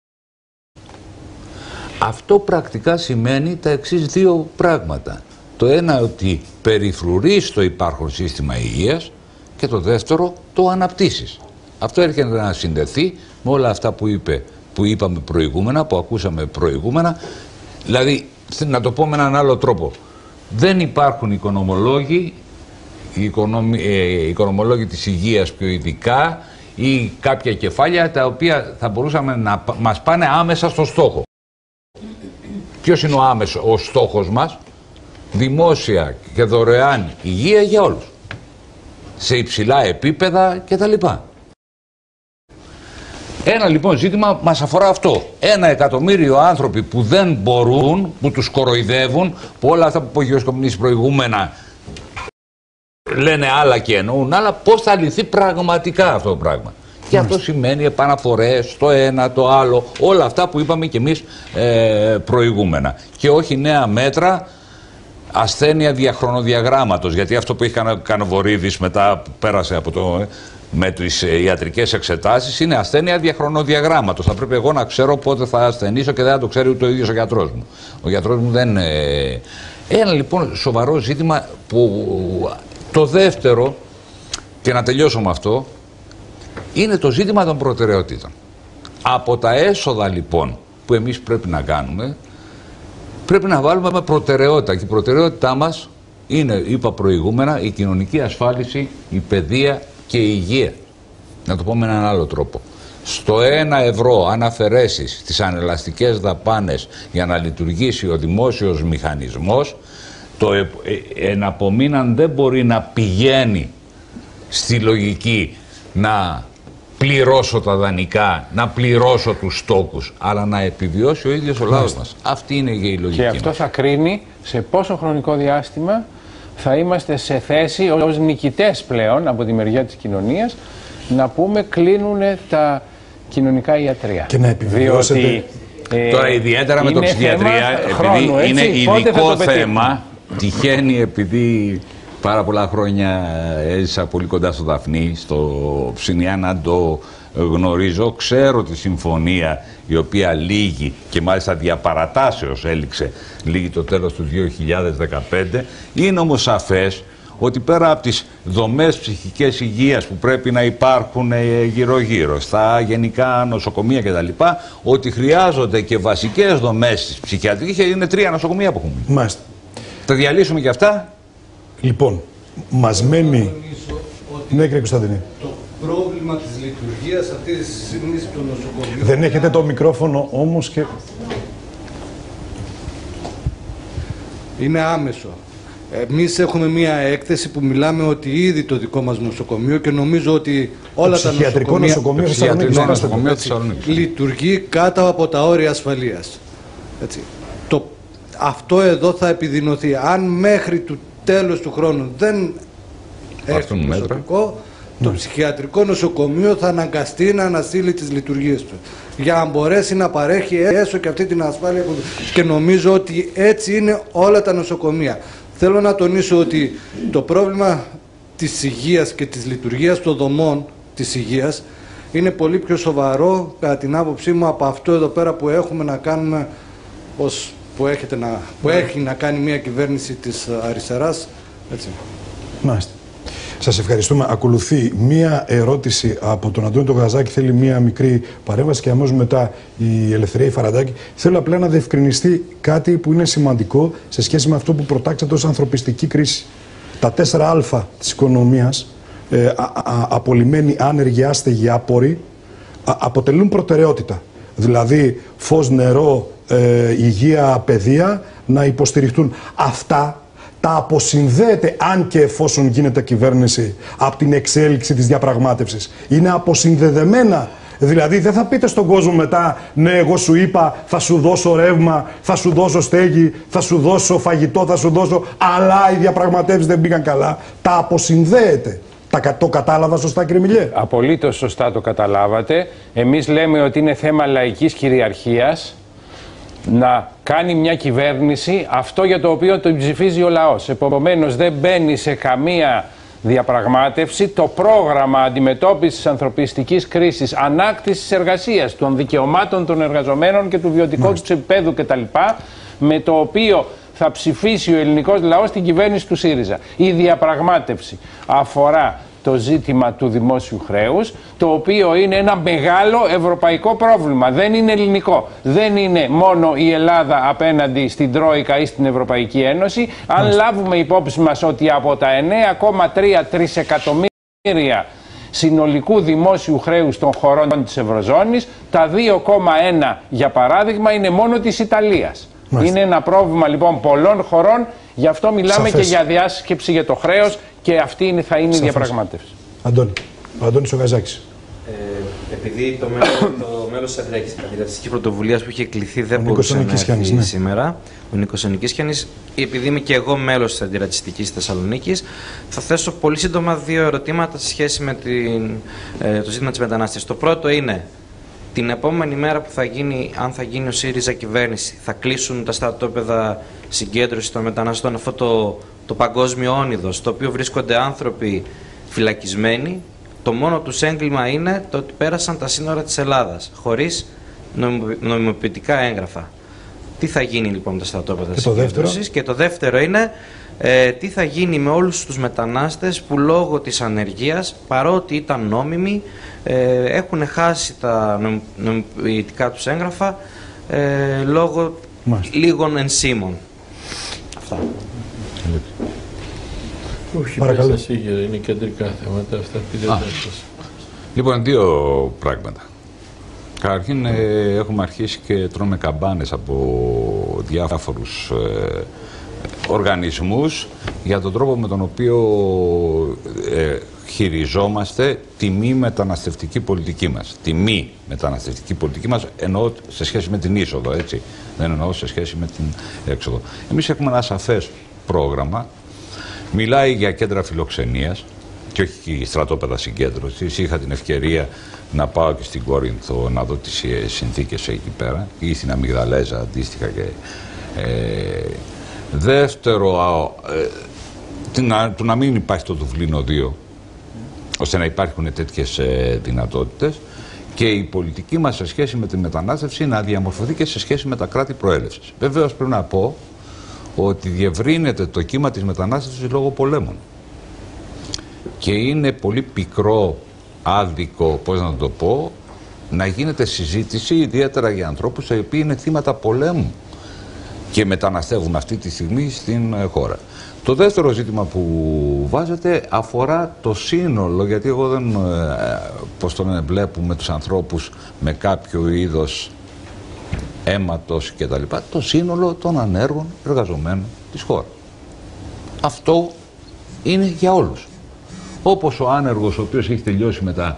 Αυτό πρακτικά σημαίνει τα εξής δύο πράγματα. Το ένα, ότι περιφρουρείς το υπάρχον σύστημα υγείας, και το δεύτερο, το αναπτύσσεις. Αυτό έρχεται να συνδεθεί με όλα αυτά που, είπε, που είπαμε προηγούμενα, που ακούσαμε προηγούμενα. Δηλαδή, να το πω με έναν άλλο τρόπο, δεν υπάρχουν οικονομολόγοι, οικονομι, ε, οικονομολόγοι της υγείας πιο ειδικά, ή κάποια κεφάλια τα οποία θα μπορούσαμε να μας πάνε άμεσα στο στόχο. Ποιος είναι ο άμεσος ο στόχος μας? Δημόσια και δωρεάν υγεία για όλους, σε υψηλά επίπεδα κτλ. Ένα λοιπόν ζήτημα μας αφορά αυτό. Ένα εκατομμύριο άνθρωποι που δεν μπορούν, που τους κοροϊδεύουν, που όλα αυτά που είπε ο Κομμουνής προηγούμενα λένε άλλα και εννοούν άλλα, πώς θα λυθεί πραγματικά αυτό το πράγμα. Και αυτό σημαίνει επαναφορές, το ένα, το άλλο, όλα αυτά που είπαμε κι εμείς ε, προηγούμενα. Και όχι νέα μέτρα, ασθένεια διαχρονοδιαγράμματος, γιατί αυτό που έχει κάνει ο Βορύδης μετά πέρασε από το, ε, με τις ε, ιατρικές εξετάσεις, είναι ασθένεια διαχρονοδιαγράμματος. Θα πρέπει εγώ να ξέρω πότε θα ασθενήσω και δεν θα το ξέρει ούτε ο ίδιος ο γιατρός μου. Ο γιατρός μου δεν... Ε... Ένα λοιπόν σοβαρό ζήτημα που... Το δεύτερο, και να τελειώσω με αυτό, είναι το ζήτημα των προτεραιοτήτων. Από τα έσοδα λοιπόν που εμείς πρέπει να κάνουμε, πρέπει να βάλουμε με προτεραιότητα, και η προτεραιότητά μας είναι, είπα προηγούμενα, η κοινωνική ασφάλιση, η παιδεία και η υγεία. Να το πω με έναν άλλο τρόπο. Στο ένα ευρώ αν αφαιρέσεις τις ανελαστικές δαπάνες για να λειτουργήσει ο δημόσιος μηχανισμός, το ε, ε, εναπομείναν δεν μπορεί να πηγαίνει στη λογική να πληρώσω τα δανεικά, να πληρώσω τους στόκους, αλλά να επιβιώσει ο ίδιος ο λαός μας. Αυτή είναι η λογική. Και αυτό μας θα κρίνει σε πόσο χρονικό διάστημα θα είμαστε σε θέση ως νικητές πλέον από τη μεριά της κοινωνίας να πούμε κλείνουν τα κοινωνικά ιατρεία. Και να επιβιώσετε. Διότι, ε, τώρα ιδιαίτερα με το ψυχιατρία, επειδή χρόνου, είναι ειδικό το θέμα, τυχαίνει επειδή πάρα πολλά χρόνια έζησα πολύ κοντά στο Δαφνί, στο Ψινιά, να το γνωρίζω. Ξέρω τη συμφωνία η οποία λύγει και μάλιστα διαπαρατάσεως έληξε, λύγει το τέλος του δύο χιλιάδες δεκαπέντε. Είναι όμως σαφές ότι πέρα από τις δομές ψυχικής υγείας που πρέπει να υπάρχουν γύρω-γύρω, στα γενικά νοσοκομεία κτλ., ότι χρειάζονται και βασικές δομές της ψυχιατρικής. Είναι τρία νοσοκομεία που έχουμε. Μάλιστα. Τα διαλύσουμε και αυτά. Λοιπόν, μας μένει... Ναι, κύριε Κωνσταντινή. Το πρόβλημα της λειτουργίας αυτής της στιγμή στο νοσοκομείο... Δεν έχετε το μικρόφωνο όμως και... Είναι άμεσο. Εμείς έχουμε μία έκθεση που μιλάμε ότι ήδη το δικό μας νοσοκομείο και νομίζω ότι όλα τα ψυχιατρικό νοσοκομεία, νοσοκομείο Θεσσαλονίκης λειτουργεί κάτω από τα όρια ασφαλείας. Έτσι. Το, αυτό εδώ θα επιδεινωθεί. Αν μέχρι του τέλος του χρόνου δεν έρθει προσωπικό, το ναι. ψυχιατρικό νοσοκομείο θα αναγκαστεί να αναστείλει τις λειτουργίες του για να μπορέσει να παρέχει έσω και αυτή την ασφάλεια που... και νομίζω ότι έτσι είναι όλα τα νοσοκομεία. Θέλω να τονίσω ότι το πρόβλημα της υγείας και της λειτουργίας των δομών της υγείας είναι πολύ πιο σοβαρό κατά την άποψή μου από αυτό εδώ πέρα που έχουμε να κάνουμε ως, που, έχετε να, που έχει να κάνει μια κυβέρνηση της αριστεράς. Έτσι. Μάλιστα. Σας ευχαριστούμε. Ακολουθεί μία ερώτηση από τον Αντώνη τον Γαζάκη. Θέλει μία μικρή παρέμβαση και αμέσως μετά η Ελευθερία η Φαραντάκη. Θέλω απλά να διευκρινιστεί κάτι που είναι σημαντικό σε σχέση με αυτό που προτάξατε ως ανθρωπιστική κρίση. Τα τέσσερα α της οικονομίας, ε, α, α, απολυμμένοι, άνεργοι, άστεγοι, άποροι, α, αποτελούν προτεραιότητα. Δηλαδή φως, νερό, ε, υγεία, παιδεία να υποστηριχτούν. Αυτά τα αποσυνδέεται, αν και εφόσον γίνεται κυβέρνηση, από την εξέλιξη της διαπραγμάτευσης. Είναι αποσυνδεδεμένα. Δηλαδή δεν θα πείτε στον κόσμο μετά, ναι, εγώ σου είπα, θα σου δώσω ρεύμα, θα σου δώσω στέγη, θα σου δώσω φαγητό, θα σου δώσω, αλλά οι διαπραγματεύσεις δεν πήγαν καλά. Τα αποσυνδέεται. Το κατάλαβα σωστά, κύριε Μιλιέ? Απολύτως σωστά το καταλάβατε. Εμείς λέμε ότι είναι θέμα λαϊκής κυριαρχίας να κάνει μια κυβέρνηση αυτό για το οποίο το ψηφίζει ο λαός. Επομένως δεν μπαίνει σε καμία διαπραγμάτευση το πρόγραμμα αντιμετώπισης ανθρωπιστικής κρίσης, ανάκτησης εργασίας, των δικαιωμάτων των εργαζομένων και του βιωτικού τους επίπεδου κτλ. Με το οποίο θα ψηφίσει ο ελληνικός λαός την κυβέρνηση του ΣΥΡΙΖΑ. Η διαπραγμάτευση αφορά το ζήτημα του δημόσιου χρέους, το οποίο είναι ένα μεγάλο ευρωπαϊκό πρόβλημα. Δεν είναι ελληνικό. Δεν είναι μόνο η Ελλάδα απέναντι στην Τρόικα ή στην Ευρωπαϊκή Ένωση. Αν Μάλιστα. λάβουμε υπόψη μας ότι από τα εννέα κόμμα τρία τρισεκατομμύρια συνολικού δημόσιου χρέους των χωρών της Ευρωζώνης, τα δύο κόμμα ένα για παράδειγμα είναι μόνο της Ιταλίας. Μάλιστα. Είναι ένα πρόβλημα λοιπόν πολλών χωρών, γι' αυτό μιλάμε Σαφές. και για διάσκεψη για το χρέος και αυτή είναι, θα είναι Σαφές. η διαπραγμάτευση. Αντώνη, ο Αντώνης ο Γαζάκης. Ε, επειδή το μέλος, το μέλος της αντιρατσιστικής πρωτοβουλίας που είχε κληθεί δεν μπορούσε να έρθει ναι. σήμερα, ο Νίκος Νικίσιανης, επειδή είμαι και εγώ μέλος της αντιρατσιστικής Θεσσαλονίκης, θα θέσω πολύ σύντομα δύο ερωτήματα σε σχέση με την, ε, το ζήτημα της μετανάστευσης. Το πρώτο είναι, την επόμενη μέρα που θα γίνει, αν θα γίνει ο ΣΥΡΙΖΑ κυβέρνηση, θα κλείσουν τα στρατόπεδα συγκέντρωσης των μεταναστών, αυτό το, το παγκόσμιο όνειδος, στο οποίο βρίσκονται άνθρωποι φυλακισμένοι. Το μόνο τους έγκλημα είναι το ότι πέρασαν τα σύνορα της Ελλάδας, χωρίς νομιμοποιητικά έγγραφα. Τι θα γίνει λοιπόν με τα στρατόπεδα συγκέντρωσης? Και το δεύτερο είναι, ε, τι θα γίνει με όλους τους μετανάστες που λόγω της ανεργίας, παρότι ήταν νόμιμοι, ε, έχουν χάσει τα νομιμοποιητικά τους έγγραφα ε, λόγω Μάλιστα. λίγων ενσύμων. Αυτά. Όχι, παρακαλώ. Είναι κεντρικά θέματα αυτά. Λοιπόν, δύο πράγματα. Καταρχήν ε, έχουμε αρχίσει και τρώμε καμπάνες από διάφορους ε, οργανισμούς για τον τρόπο με τον οποίο ε, χειριζόμαστε τη μη μεταναστευτική πολιτική μας. Τη μη μεταναστευτική πολιτική μας εννοώ σε σχέση με την είσοδο, έτσι. Δεν εννοώ σε σχέση με την έξοδο. Εμείς έχουμε ένα σαφές πρόγραμμα. Μιλάει για κέντρα φιλοξενίας και όχι στρατόπεδα συγκέντρωσης. Είχα την ευκαιρία να πάω και στην Κόρινθο να δω τις συνθήκες εκεί πέρα ή στην Αμυγδαλέζα αντίστοιχα. Και, ε, δεύτερο, ε, να, το να μην υπάρχει το Δουβλίνο δύο, ώστε να υπάρχουν τέτοιες ε, δυνατότητες, και η πολιτική μας σε σχέση με τη μετανάστευση να διαμορφωθεί και σε σχέση με τα κράτη προέλευσης. Βεβαίως πρέπει να πω ότι διευρύνεται το κύμα της μετανάστευσης λόγω πολέμων. Και είναι πολύ πικρό, άδικο, πώς να το πω, να γίνεται συζήτηση ιδιαίτερα για ανθρώπους οι οποίοι είναι θύματα πολέμου και μεταναστεύουν αυτή τη στιγμή στην χώρα. Το δεύτερο ζήτημα που βάζετε αφορά το σύνολο, γιατί εγώ δεν, ε, πώς το λένε, βλέπουμε τους ανθρώπους με κάποιο είδος αίματος και τα λοιπά, το σύνολο των ανέργων εργαζομένων της χώρας. Αυτό είναι για όλους. Όπως ο άνεργος, ο οποίος έχει τελειώσει μετά,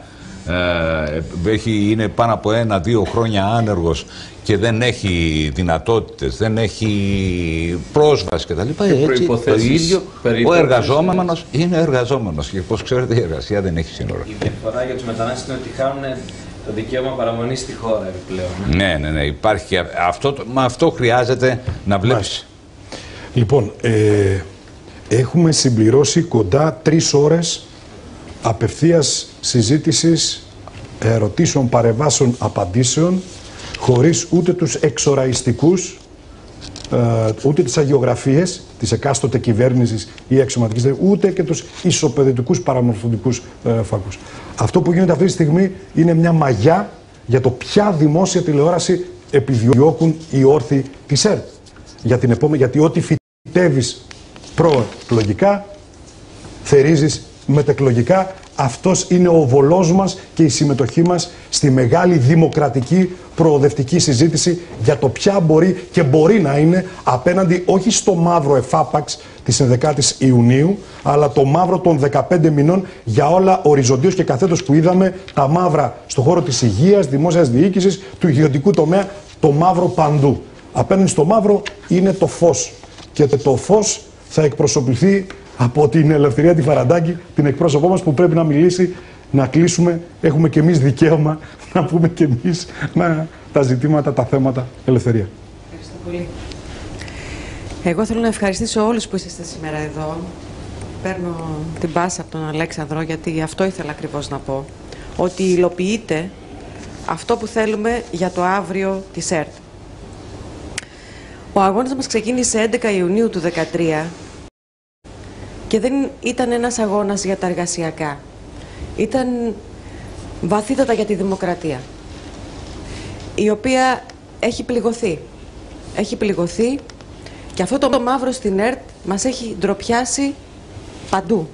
ε, έχει, είναι πάνω από ένα-δύο χρόνια άνεργος και δεν έχει δυνατότητες, δεν έχει πρόσβαση κτλ. Έτσι, το ίδιο, ο εργαζόμενος είναι εργαζόμενος και πώς ξέρετε η εργασία δεν έχει σύνορα. Η διαφορά για τους μετανάστες είναι ότι χάνουν το δικαίωμα παραμονής στη χώρα επιπλέον. Ναι, ναι, ναι, υπάρχει και αυτό, μα αυτό χρειάζεται να βλέπεις. Λοιπόν, ε, έχουμε συμπληρώσει κοντά τρεις ώρες απευθείας συζήτησης, ερωτήσεων, παρεμβάσεων, απαντήσεων, χωρίς ούτε τους εξοραϊστικούς, ε, ούτε τις αγιογραφίες της εκάστοτε κυβέρνησης ή αξιωματικής, ούτε και τους ισοπεδωτικούς παραμορφωτικούς ε, φακούς. Αυτό που γίνεται αυτή τη στιγμή είναι μια μαγιά για το ποια δημόσια τηλεόραση επιδιώκουν οι όρθιοι της ΕΡΤ. Για την επόμενη, γιατί ό,τι φυτεύεις προεκλογικά, θερίζεις μετεκλογικά. Αυτός είναι ο βολός μας και η συμμετοχή μας στη μεγάλη δημοκρατική προοδευτική συζήτηση για το ποια μπορεί και μπορεί να είναι απέναντι όχι στο μαύρο εφάπαξ της ενδεκάτης Ιουνίου, αλλά το μαύρο των δεκαπέντε μηνών για όλα οριζοντίως και καθέτως που είδαμε, τα μαύρα στον χώρο της υγείας, δημόσιας διοίκησης, του ιδιωτικού τομέα, το μαύρο παντού. Απέναντι στο μαύρο είναι το φως και το φως θα εκπροσωπηθεί από την Ελευθερία τη Φαραντάκη, την εκπρόσωπό μας που πρέπει να μιλήσει, να κλείσουμε. Έχουμε και εμείς δικαίωμα να πούμε και εμείς να, τα ζητήματα, τα θέματα. Ελευθερία. Ευχαριστώ πολύ. Εγώ θέλω να ευχαριστήσω όλους που είστε σήμερα εδώ. Παίρνω την πάσα από τον Αλέξανδρο, γιατί αυτό ήθελα ακριβώς να πω. Ότι υλοποιείται αυτό που θέλουμε για το αύριο της ΕΡΤ. Ο αγώνας μας ξεκίνησε έντεκα Ιουνίου του δύο χιλιάδες δεκατρία και δεν ήταν ένας αγώνας για τα εργασιακά. Ήταν βαθύτατα για τη δημοκρατία, η οποία έχει πληγωθεί. Έχει πληγωθεί και αυτό το μαύρο στην ΕΡΤ μας έχει ντροπιάσει παντού.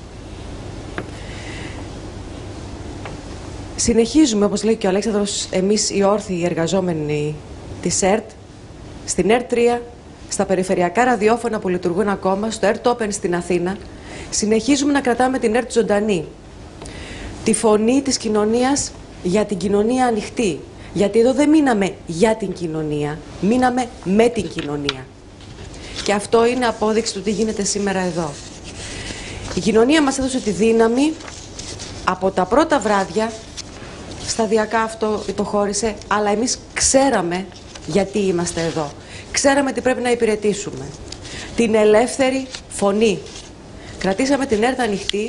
Συνεχίζουμε, όπως λέει και ο Αλέξανδρος, εμείς οι όρθιοι εργαζόμενοι της ΕΡΤ, στην ΕΡΤ τρία, στα περιφερειακά ραδιόφωνα που λειτουργούν ακόμα, στο ΕΡΤ Open στην Αθήνα, συνεχίζουμε να κρατάμε την ΕΡΤ ζωντανή. Τη φωνή της κοινωνίας για την κοινωνία ανοιχτή. Γιατί εδώ δεν μείναμε για την κοινωνία, μείναμε με την κοινωνία. Και αυτό είναι απόδειξη του τι γίνεται σήμερα εδώ. Η κοινωνία μας έδωσε τη δύναμη από τα πρώτα βράδια, σταδιακά αυτό υποχώρησε, αλλά εμείς ξέραμε γιατί είμαστε εδώ. Ξέραμε τι πρέπει να υπηρετήσουμε. Την ελεύθερη φωνή. Κρατήσαμε την ΕΡΤ ανοιχτή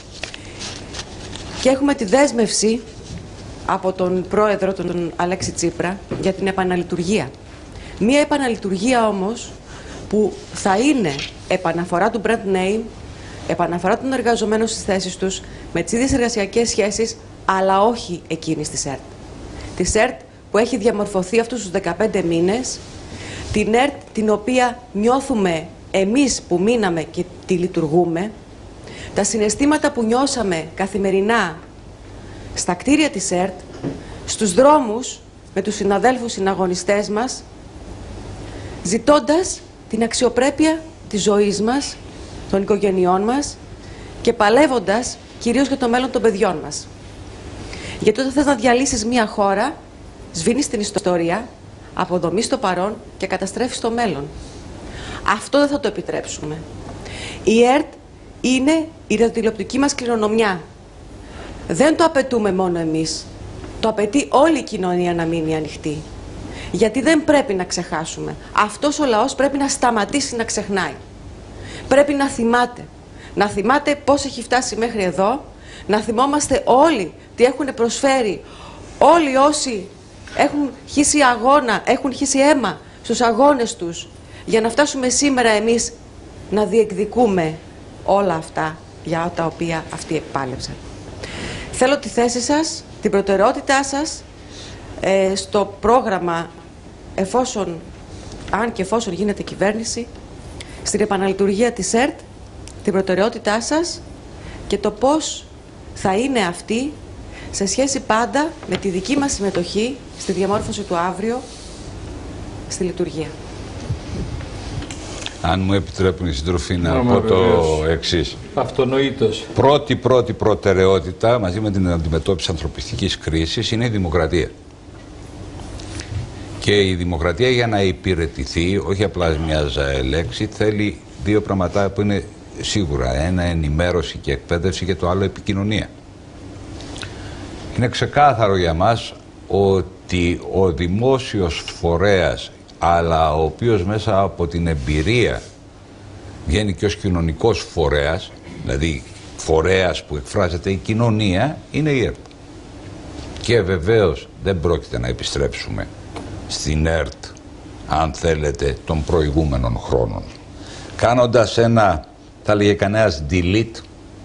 και έχουμε τη δέσμευση από τον πρόεδρο, τον Αλέξη Τσίπρα, για την επαναλειτουργία. Μία επαναλειτουργία όμως που θα είναι επαναφορά του brand name, επαναφορά των εργαζομένων στις θέσεις τους, με τις ίδιες εργασιακές σχέσεις, αλλά όχι εκείνης της ΕΡΤ. Της ΕΡΤ που έχει διαμορφωθεί αυτούς τους δεκαπέντε μήνες, την ΕΡΤ την οποία νιώθουμε εμείς που μείναμε και τη λειτουργούμε, τα συναισθήματα που νιώσαμε καθημερινά στα κτίρια της ΕΡΤ, στους δρόμους με τους συναδέλφους συναγωνιστές μας, ζητώντας την αξιοπρέπεια της ζωής μας, των οικογενειών μας και παλεύοντας κυρίως για το μέλλον των παιδιών μας. Γιατί όταν θες να διαλύσεις μία χώρα, σβήνεις την ιστορία, αποδομείς το παρόν και καταστρέφεις το μέλλον. Αυτό δεν θα το επιτρέψουμε. Η ΕΡΤ είναι η ραδιοτηλεοπτική μας κληρονομιά. Δεν το απαιτούμε μόνο εμείς. Το απαιτεί όλη η κοινωνία να μείνει ανοιχτή. Γιατί δεν πρέπει να ξεχάσουμε. Αυτός ο λαός πρέπει να σταματήσει να ξεχνάει. Πρέπει να θυμάται. Να θυμάται πώς έχει φτάσει μέχρι εδώ. Να θυμόμαστε όλοι τι έχουν προσφέρει. Όλοι όσοι έχουν χύσει αγώνα, έχουν χύσει αίμα στους αγώνες τους, για να φτάσουμε σήμερα εμείς να διεκδικούμε όλα αυτά για τα οποία αυτοί επάλευσαν. Θέλω τη θέση σας, την προτεραιότητά σας ε, στο πρόγραμμα, εφόσον, αν και εφόσον γίνεται κυβέρνηση, στην επαναλειτουργία της ΕΡΤ, την προτεραιότητά σας και το πώς θα είναι αυτή σε σχέση πάντα με τη δική μας συμμετοχή στη διαμόρφωση του αύριο στη λειτουργία. Αν μου επιτρέπουν οι συντροφοί να πω το εξής. Αυτονοήτως. Πρώτη πρώτη προτεραιότητα μαζί με την αντιμετώπιση ανθρωπιστικής κρίσης είναι η δημοκρατία. Και η δημοκρατία για να υπηρετηθεί, όχι απλά μια λέξη, θέλει δύο πράγματα που είναι σίγουρα. Ένα ενημέρωση και εκπαίδευση και το άλλο επικοινωνία. Είναι ξεκάθαρο για μας ότι ο δημόσιος φορέας, αλλά ο οποίος μέσα από την εμπειρία βγαίνει και ως κοινωνικός φορέας, δηλαδή φορέας που εκφράζεται η κοινωνία, είναι η ΕΡΤ. Και βεβαίως δεν πρόκειται να επιστρέψουμε στην ΕΡΤ, αν θέλετε, των προηγούμενων χρόνων. Κάνοντας ένα, θα λέγε κανένας, delete,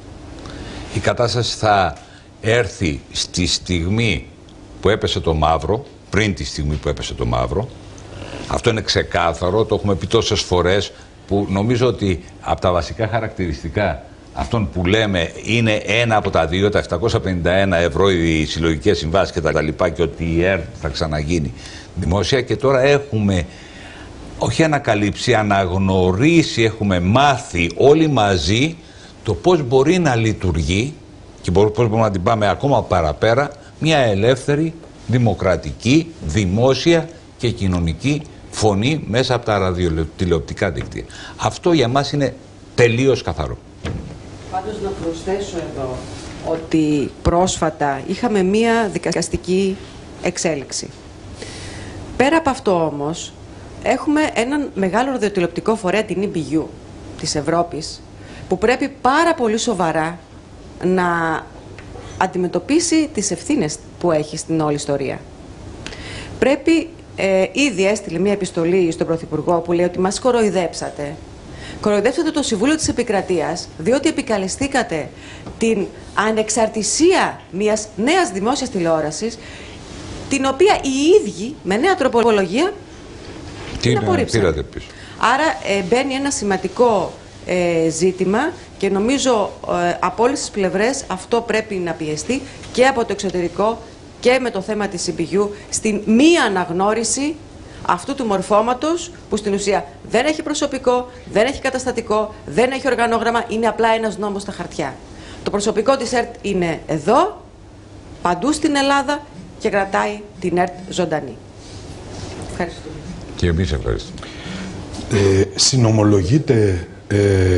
η κατάσταση θα έρθει στη στιγμή που έπεσε το μαύρο, πριν τη στιγμή που έπεσε το μαύρο. Αυτό είναι ξεκάθαρο, το έχουμε πει τόσες φορές, που νομίζω ότι από τα βασικά χαρακτηριστικά αυτών που λέμε είναι ένα από τα δύο, τα επτακόσια πενήντα ένα ευρώ οι συλλογικές συμβάσεις και τα λοιπά, και ότι η ΕΡΤ θα ξαναγίνει δημόσια. Και τώρα έχουμε όχι ανακαλύψει, αναγνωρίσει, έχουμε μάθει όλοι μαζί το πώς μπορεί να λειτουργεί και πώς μπορούμε να την πάμε ακόμα παραπέρα μια ελεύθερη, δημοκρατική, δημόσια και κοινωνική φωνή μέσα από τα ραδιοτηλεοπτικά δίκτυα. Αυτό για μας είναι τελείως καθαρό. Πάντως να προσθέσω εδώ ότι πρόσφατα είχαμε μία δικαστική εξέλιξη. Πέρα από αυτό όμως, έχουμε έναν μεγάλο ραδιοτηλεοπτικό φορέα, την ι μπι γιου της Ευρώπης, που πρέπει πάρα πολύ σοβαρά να αντιμετωπίσει τις ευθύνες που έχει στην όλη ιστορία. Πρέπει, ε, ήδη έστειλε μία επιστολή στον Πρωθυπουργό που λέει ότι μας κοροϊδέψατε. Κοροϊδέψατε το Συμβούλιο της Επικρατείας, διότι επικαλεστήκατε την ανεξαρτησία μιας νέας δημόσιας τηλεόρασης, την οποία οι ίδιοι με νέα τροπολογία την απορρίψατε. πίσω. Άρα ε, μπαίνει ένα σημαντικό ε, ζήτημα και νομίζω ε, από όλες τις πλευρές αυτό πρέπει να πιεστεί και από το εξωτερικό και με το θέμα της ι μπι γιου στην μη αναγνώριση αυτού του μορφώματος που στην ουσία δεν έχει προσωπικό, δεν έχει καταστατικό, δεν έχει οργανόγραμμα, είναι απλά ένας νόμος στα χαρτιά. Το προσωπικό της ΕΡΤ είναι εδώ, παντού στην Ελλάδα και κρατάει την ΕΡΤ ζωντανή. Ευχαριστώ. Και εμείς ευχαριστούμε. Ε, συνομολογείται ε,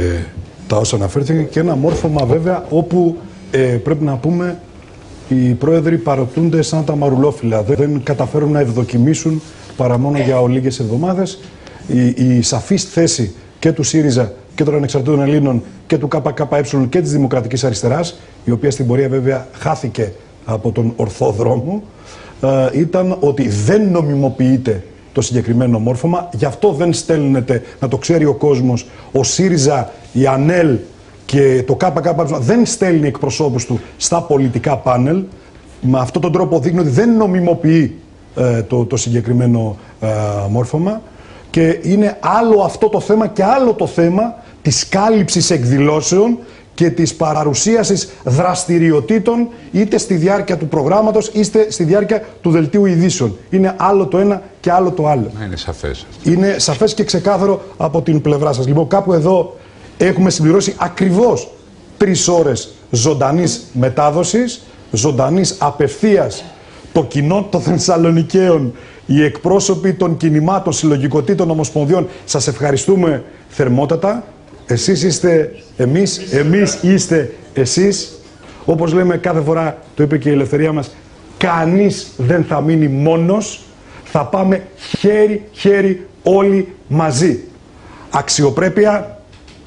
τα όσα αναφέρθηκαν και ένα μόρφωμα βέβαια όπου ε, πρέπει να πούμε οι πρόεδροι παροτούνται σαν τα μαρουλόφυλλα. Δεν καταφέρουν να ευδοκιμήσουν παρά μόνο για ολίγες εβδομάδες. Η, η σαφής θέση και του ΣΥΡΙΖΑ και των Ανεξαρτήτων Ελλήνων και του ΚΚΕ και της Δημοκρατικής Αριστεράς, η οποία στην πορεία βέβαια χάθηκε από τον ορθό δρόμο, ε, ήταν ότι δεν νομιμοποιείται το συγκεκριμένο μόρφωμα, γι' αυτό δεν στέλνεται, να το ξέρει ο κόσμος, ο ΣΥΡΙΖΑ, η ΑΝΕΛ και το ΚΚΕ δεν στέλνει εκπροσώπους του στα πολιτικά πάνελ. Με αυτόν τον τρόπο δείχνει ότι δεν νομιμοποιεί ε, το, το συγκεκριμένο ε, μόρφωμα. Και είναι άλλο αυτό το θέμα και άλλο το θέμα της κάλυψης εκδηλώσεων και της παρουσίασης δραστηριοτήτων είτε στη διάρκεια του προγράμματος είτε στη διάρκεια του δελτίου ειδήσεων. Είναι άλλο το ένα και άλλο το άλλο. Να είναι σαφές. Είναι σαφές και ξεκάθαρο από την πλευρά σας. Λοιπόν, κάπου εδώ έχουμε συμπληρώσει ακριβώς τρεις ώρες ζωντανής μετάδοσης, ζωντανής απευθείας το κοινό των Θεσσαλονικαίων, οι εκπρόσωποι των κινημάτων, συλλογικοτήτων, ομοσπονδιών. Σας ευχαριστούμε θερμότατα. Εσείς είστε εμείς, εμείς είστε εσείς. Όπως λέμε κάθε φορά, το είπε και η ελευθερία μας, κανείς δεν θα μείνει μόνος. Θα πάμε χέρι-χέρι όλοι μαζί. Αξιοπρέπεια,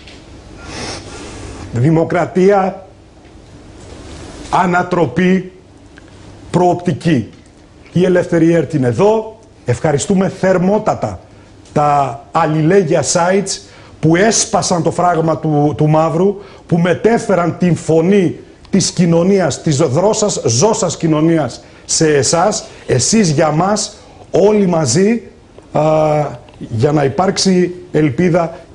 δημοκρατία, ανατροπή, προοπτική. Η Ελεύθερη ΕΡΤ είναι εδώ. Ευχαριστούμε θερμότατα τα αλληλέγγυα sites που έσπασαν το φράγμα του, του μαύρου, που μετέφεραν την φωνή της κοινωνίας, της δρόσας, ζώσας κοινωνίας σε εσάς, εσείς για μας, όλοι μαζί, α, για να υπάρξει ελπίδα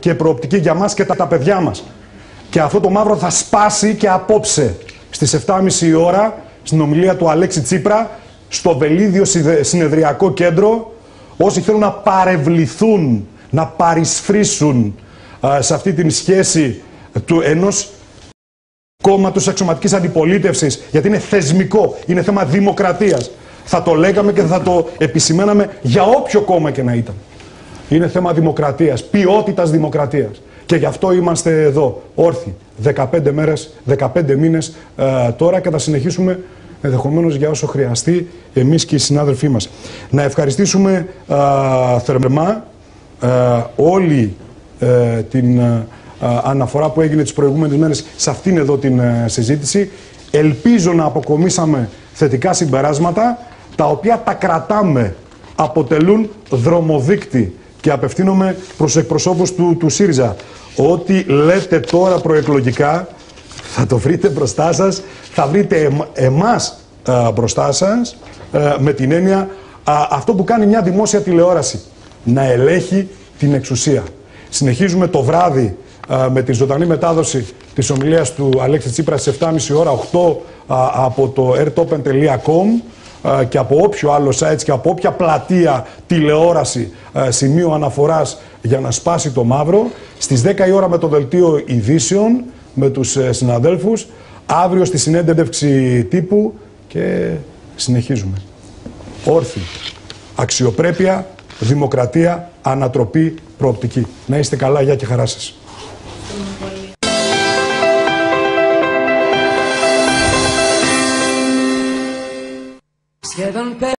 και προοπτική για μας και τα, τα παιδιά μας. Και αυτό το μαύρο θα σπάσει και απόψε στις επτά και μισή η ώρα στην ομιλία του Αλέξη Τσίπρα στο Βελίδιο Συνεδριακό Κέντρο. Όσοι θέλουν να παρευληθούν, να παρισφρήσουν α, σε αυτή την σχέση του ενός κόμματος αξιωματικής αντιπολίτευσης, γιατί είναι θεσμικό, είναι θέμα δημοκρατίας. Θα το λέγαμε και θα το επισημαίναμε για όποιο κόμμα και να ήταν. Είναι θέμα δημοκρατίας, ποιότητας δημοκρατίας. Και γι' αυτό είμαστε εδώ, όρθιοι, δεκαπέντε μέρες, δεκαπέντε μήνες ε, τώρα και θα συνεχίσουμε ενδεχομένως για όσο χρειαστεί εμείς και οι συνάδελφοί μας. Να ευχαριστήσουμε ε, θερμά ε, όλη ε, την ε, αναφορά που έγινε τις προηγούμενες μέρες σε αυτήν εδώ την ε, συζήτηση. Ελπίζω να αποκομίσαμε θετικά συμπεράσματα, τα οποία τα κρατάμε, αποτελούν δρομοδείκτη. Και απευθύνομαι προς εκπροσώπους του, του ΣΥΡΙΖΑ. Ό,τι λέτε τώρα προεκλογικά θα το βρείτε μπροστά σας, θα βρείτε εμ, εμάς α, μπροστά σας, α, με την έννοια α, αυτό που κάνει μια δημόσια τηλεόραση, να ελέγχει την εξουσία. Συνεχίζουμε το βράδυ α, με τη ζωντανή μετάδοση της ομιλίας του Αλέξη Τσίπρα στις επτά και μισή ώρα, οκτώ α, από το airtopen τελεία com και από όποιο άλλο site και από όποια πλατεία τηλεόραση σημείο αναφοράς για να σπάσει το μαύρο. Στις δέκα η ώρα με το δελτίο ειδήσεων με τους συναδέλφους. Αύριο στη συνέντευξη τύπου και συνεχίζουμε. Όρθιοι. Αξιοπρέπεια, δημοκρατία, ανατροπή, προοπτική. Να είστε καλά, γεια και χαρά σας. Σχεδόν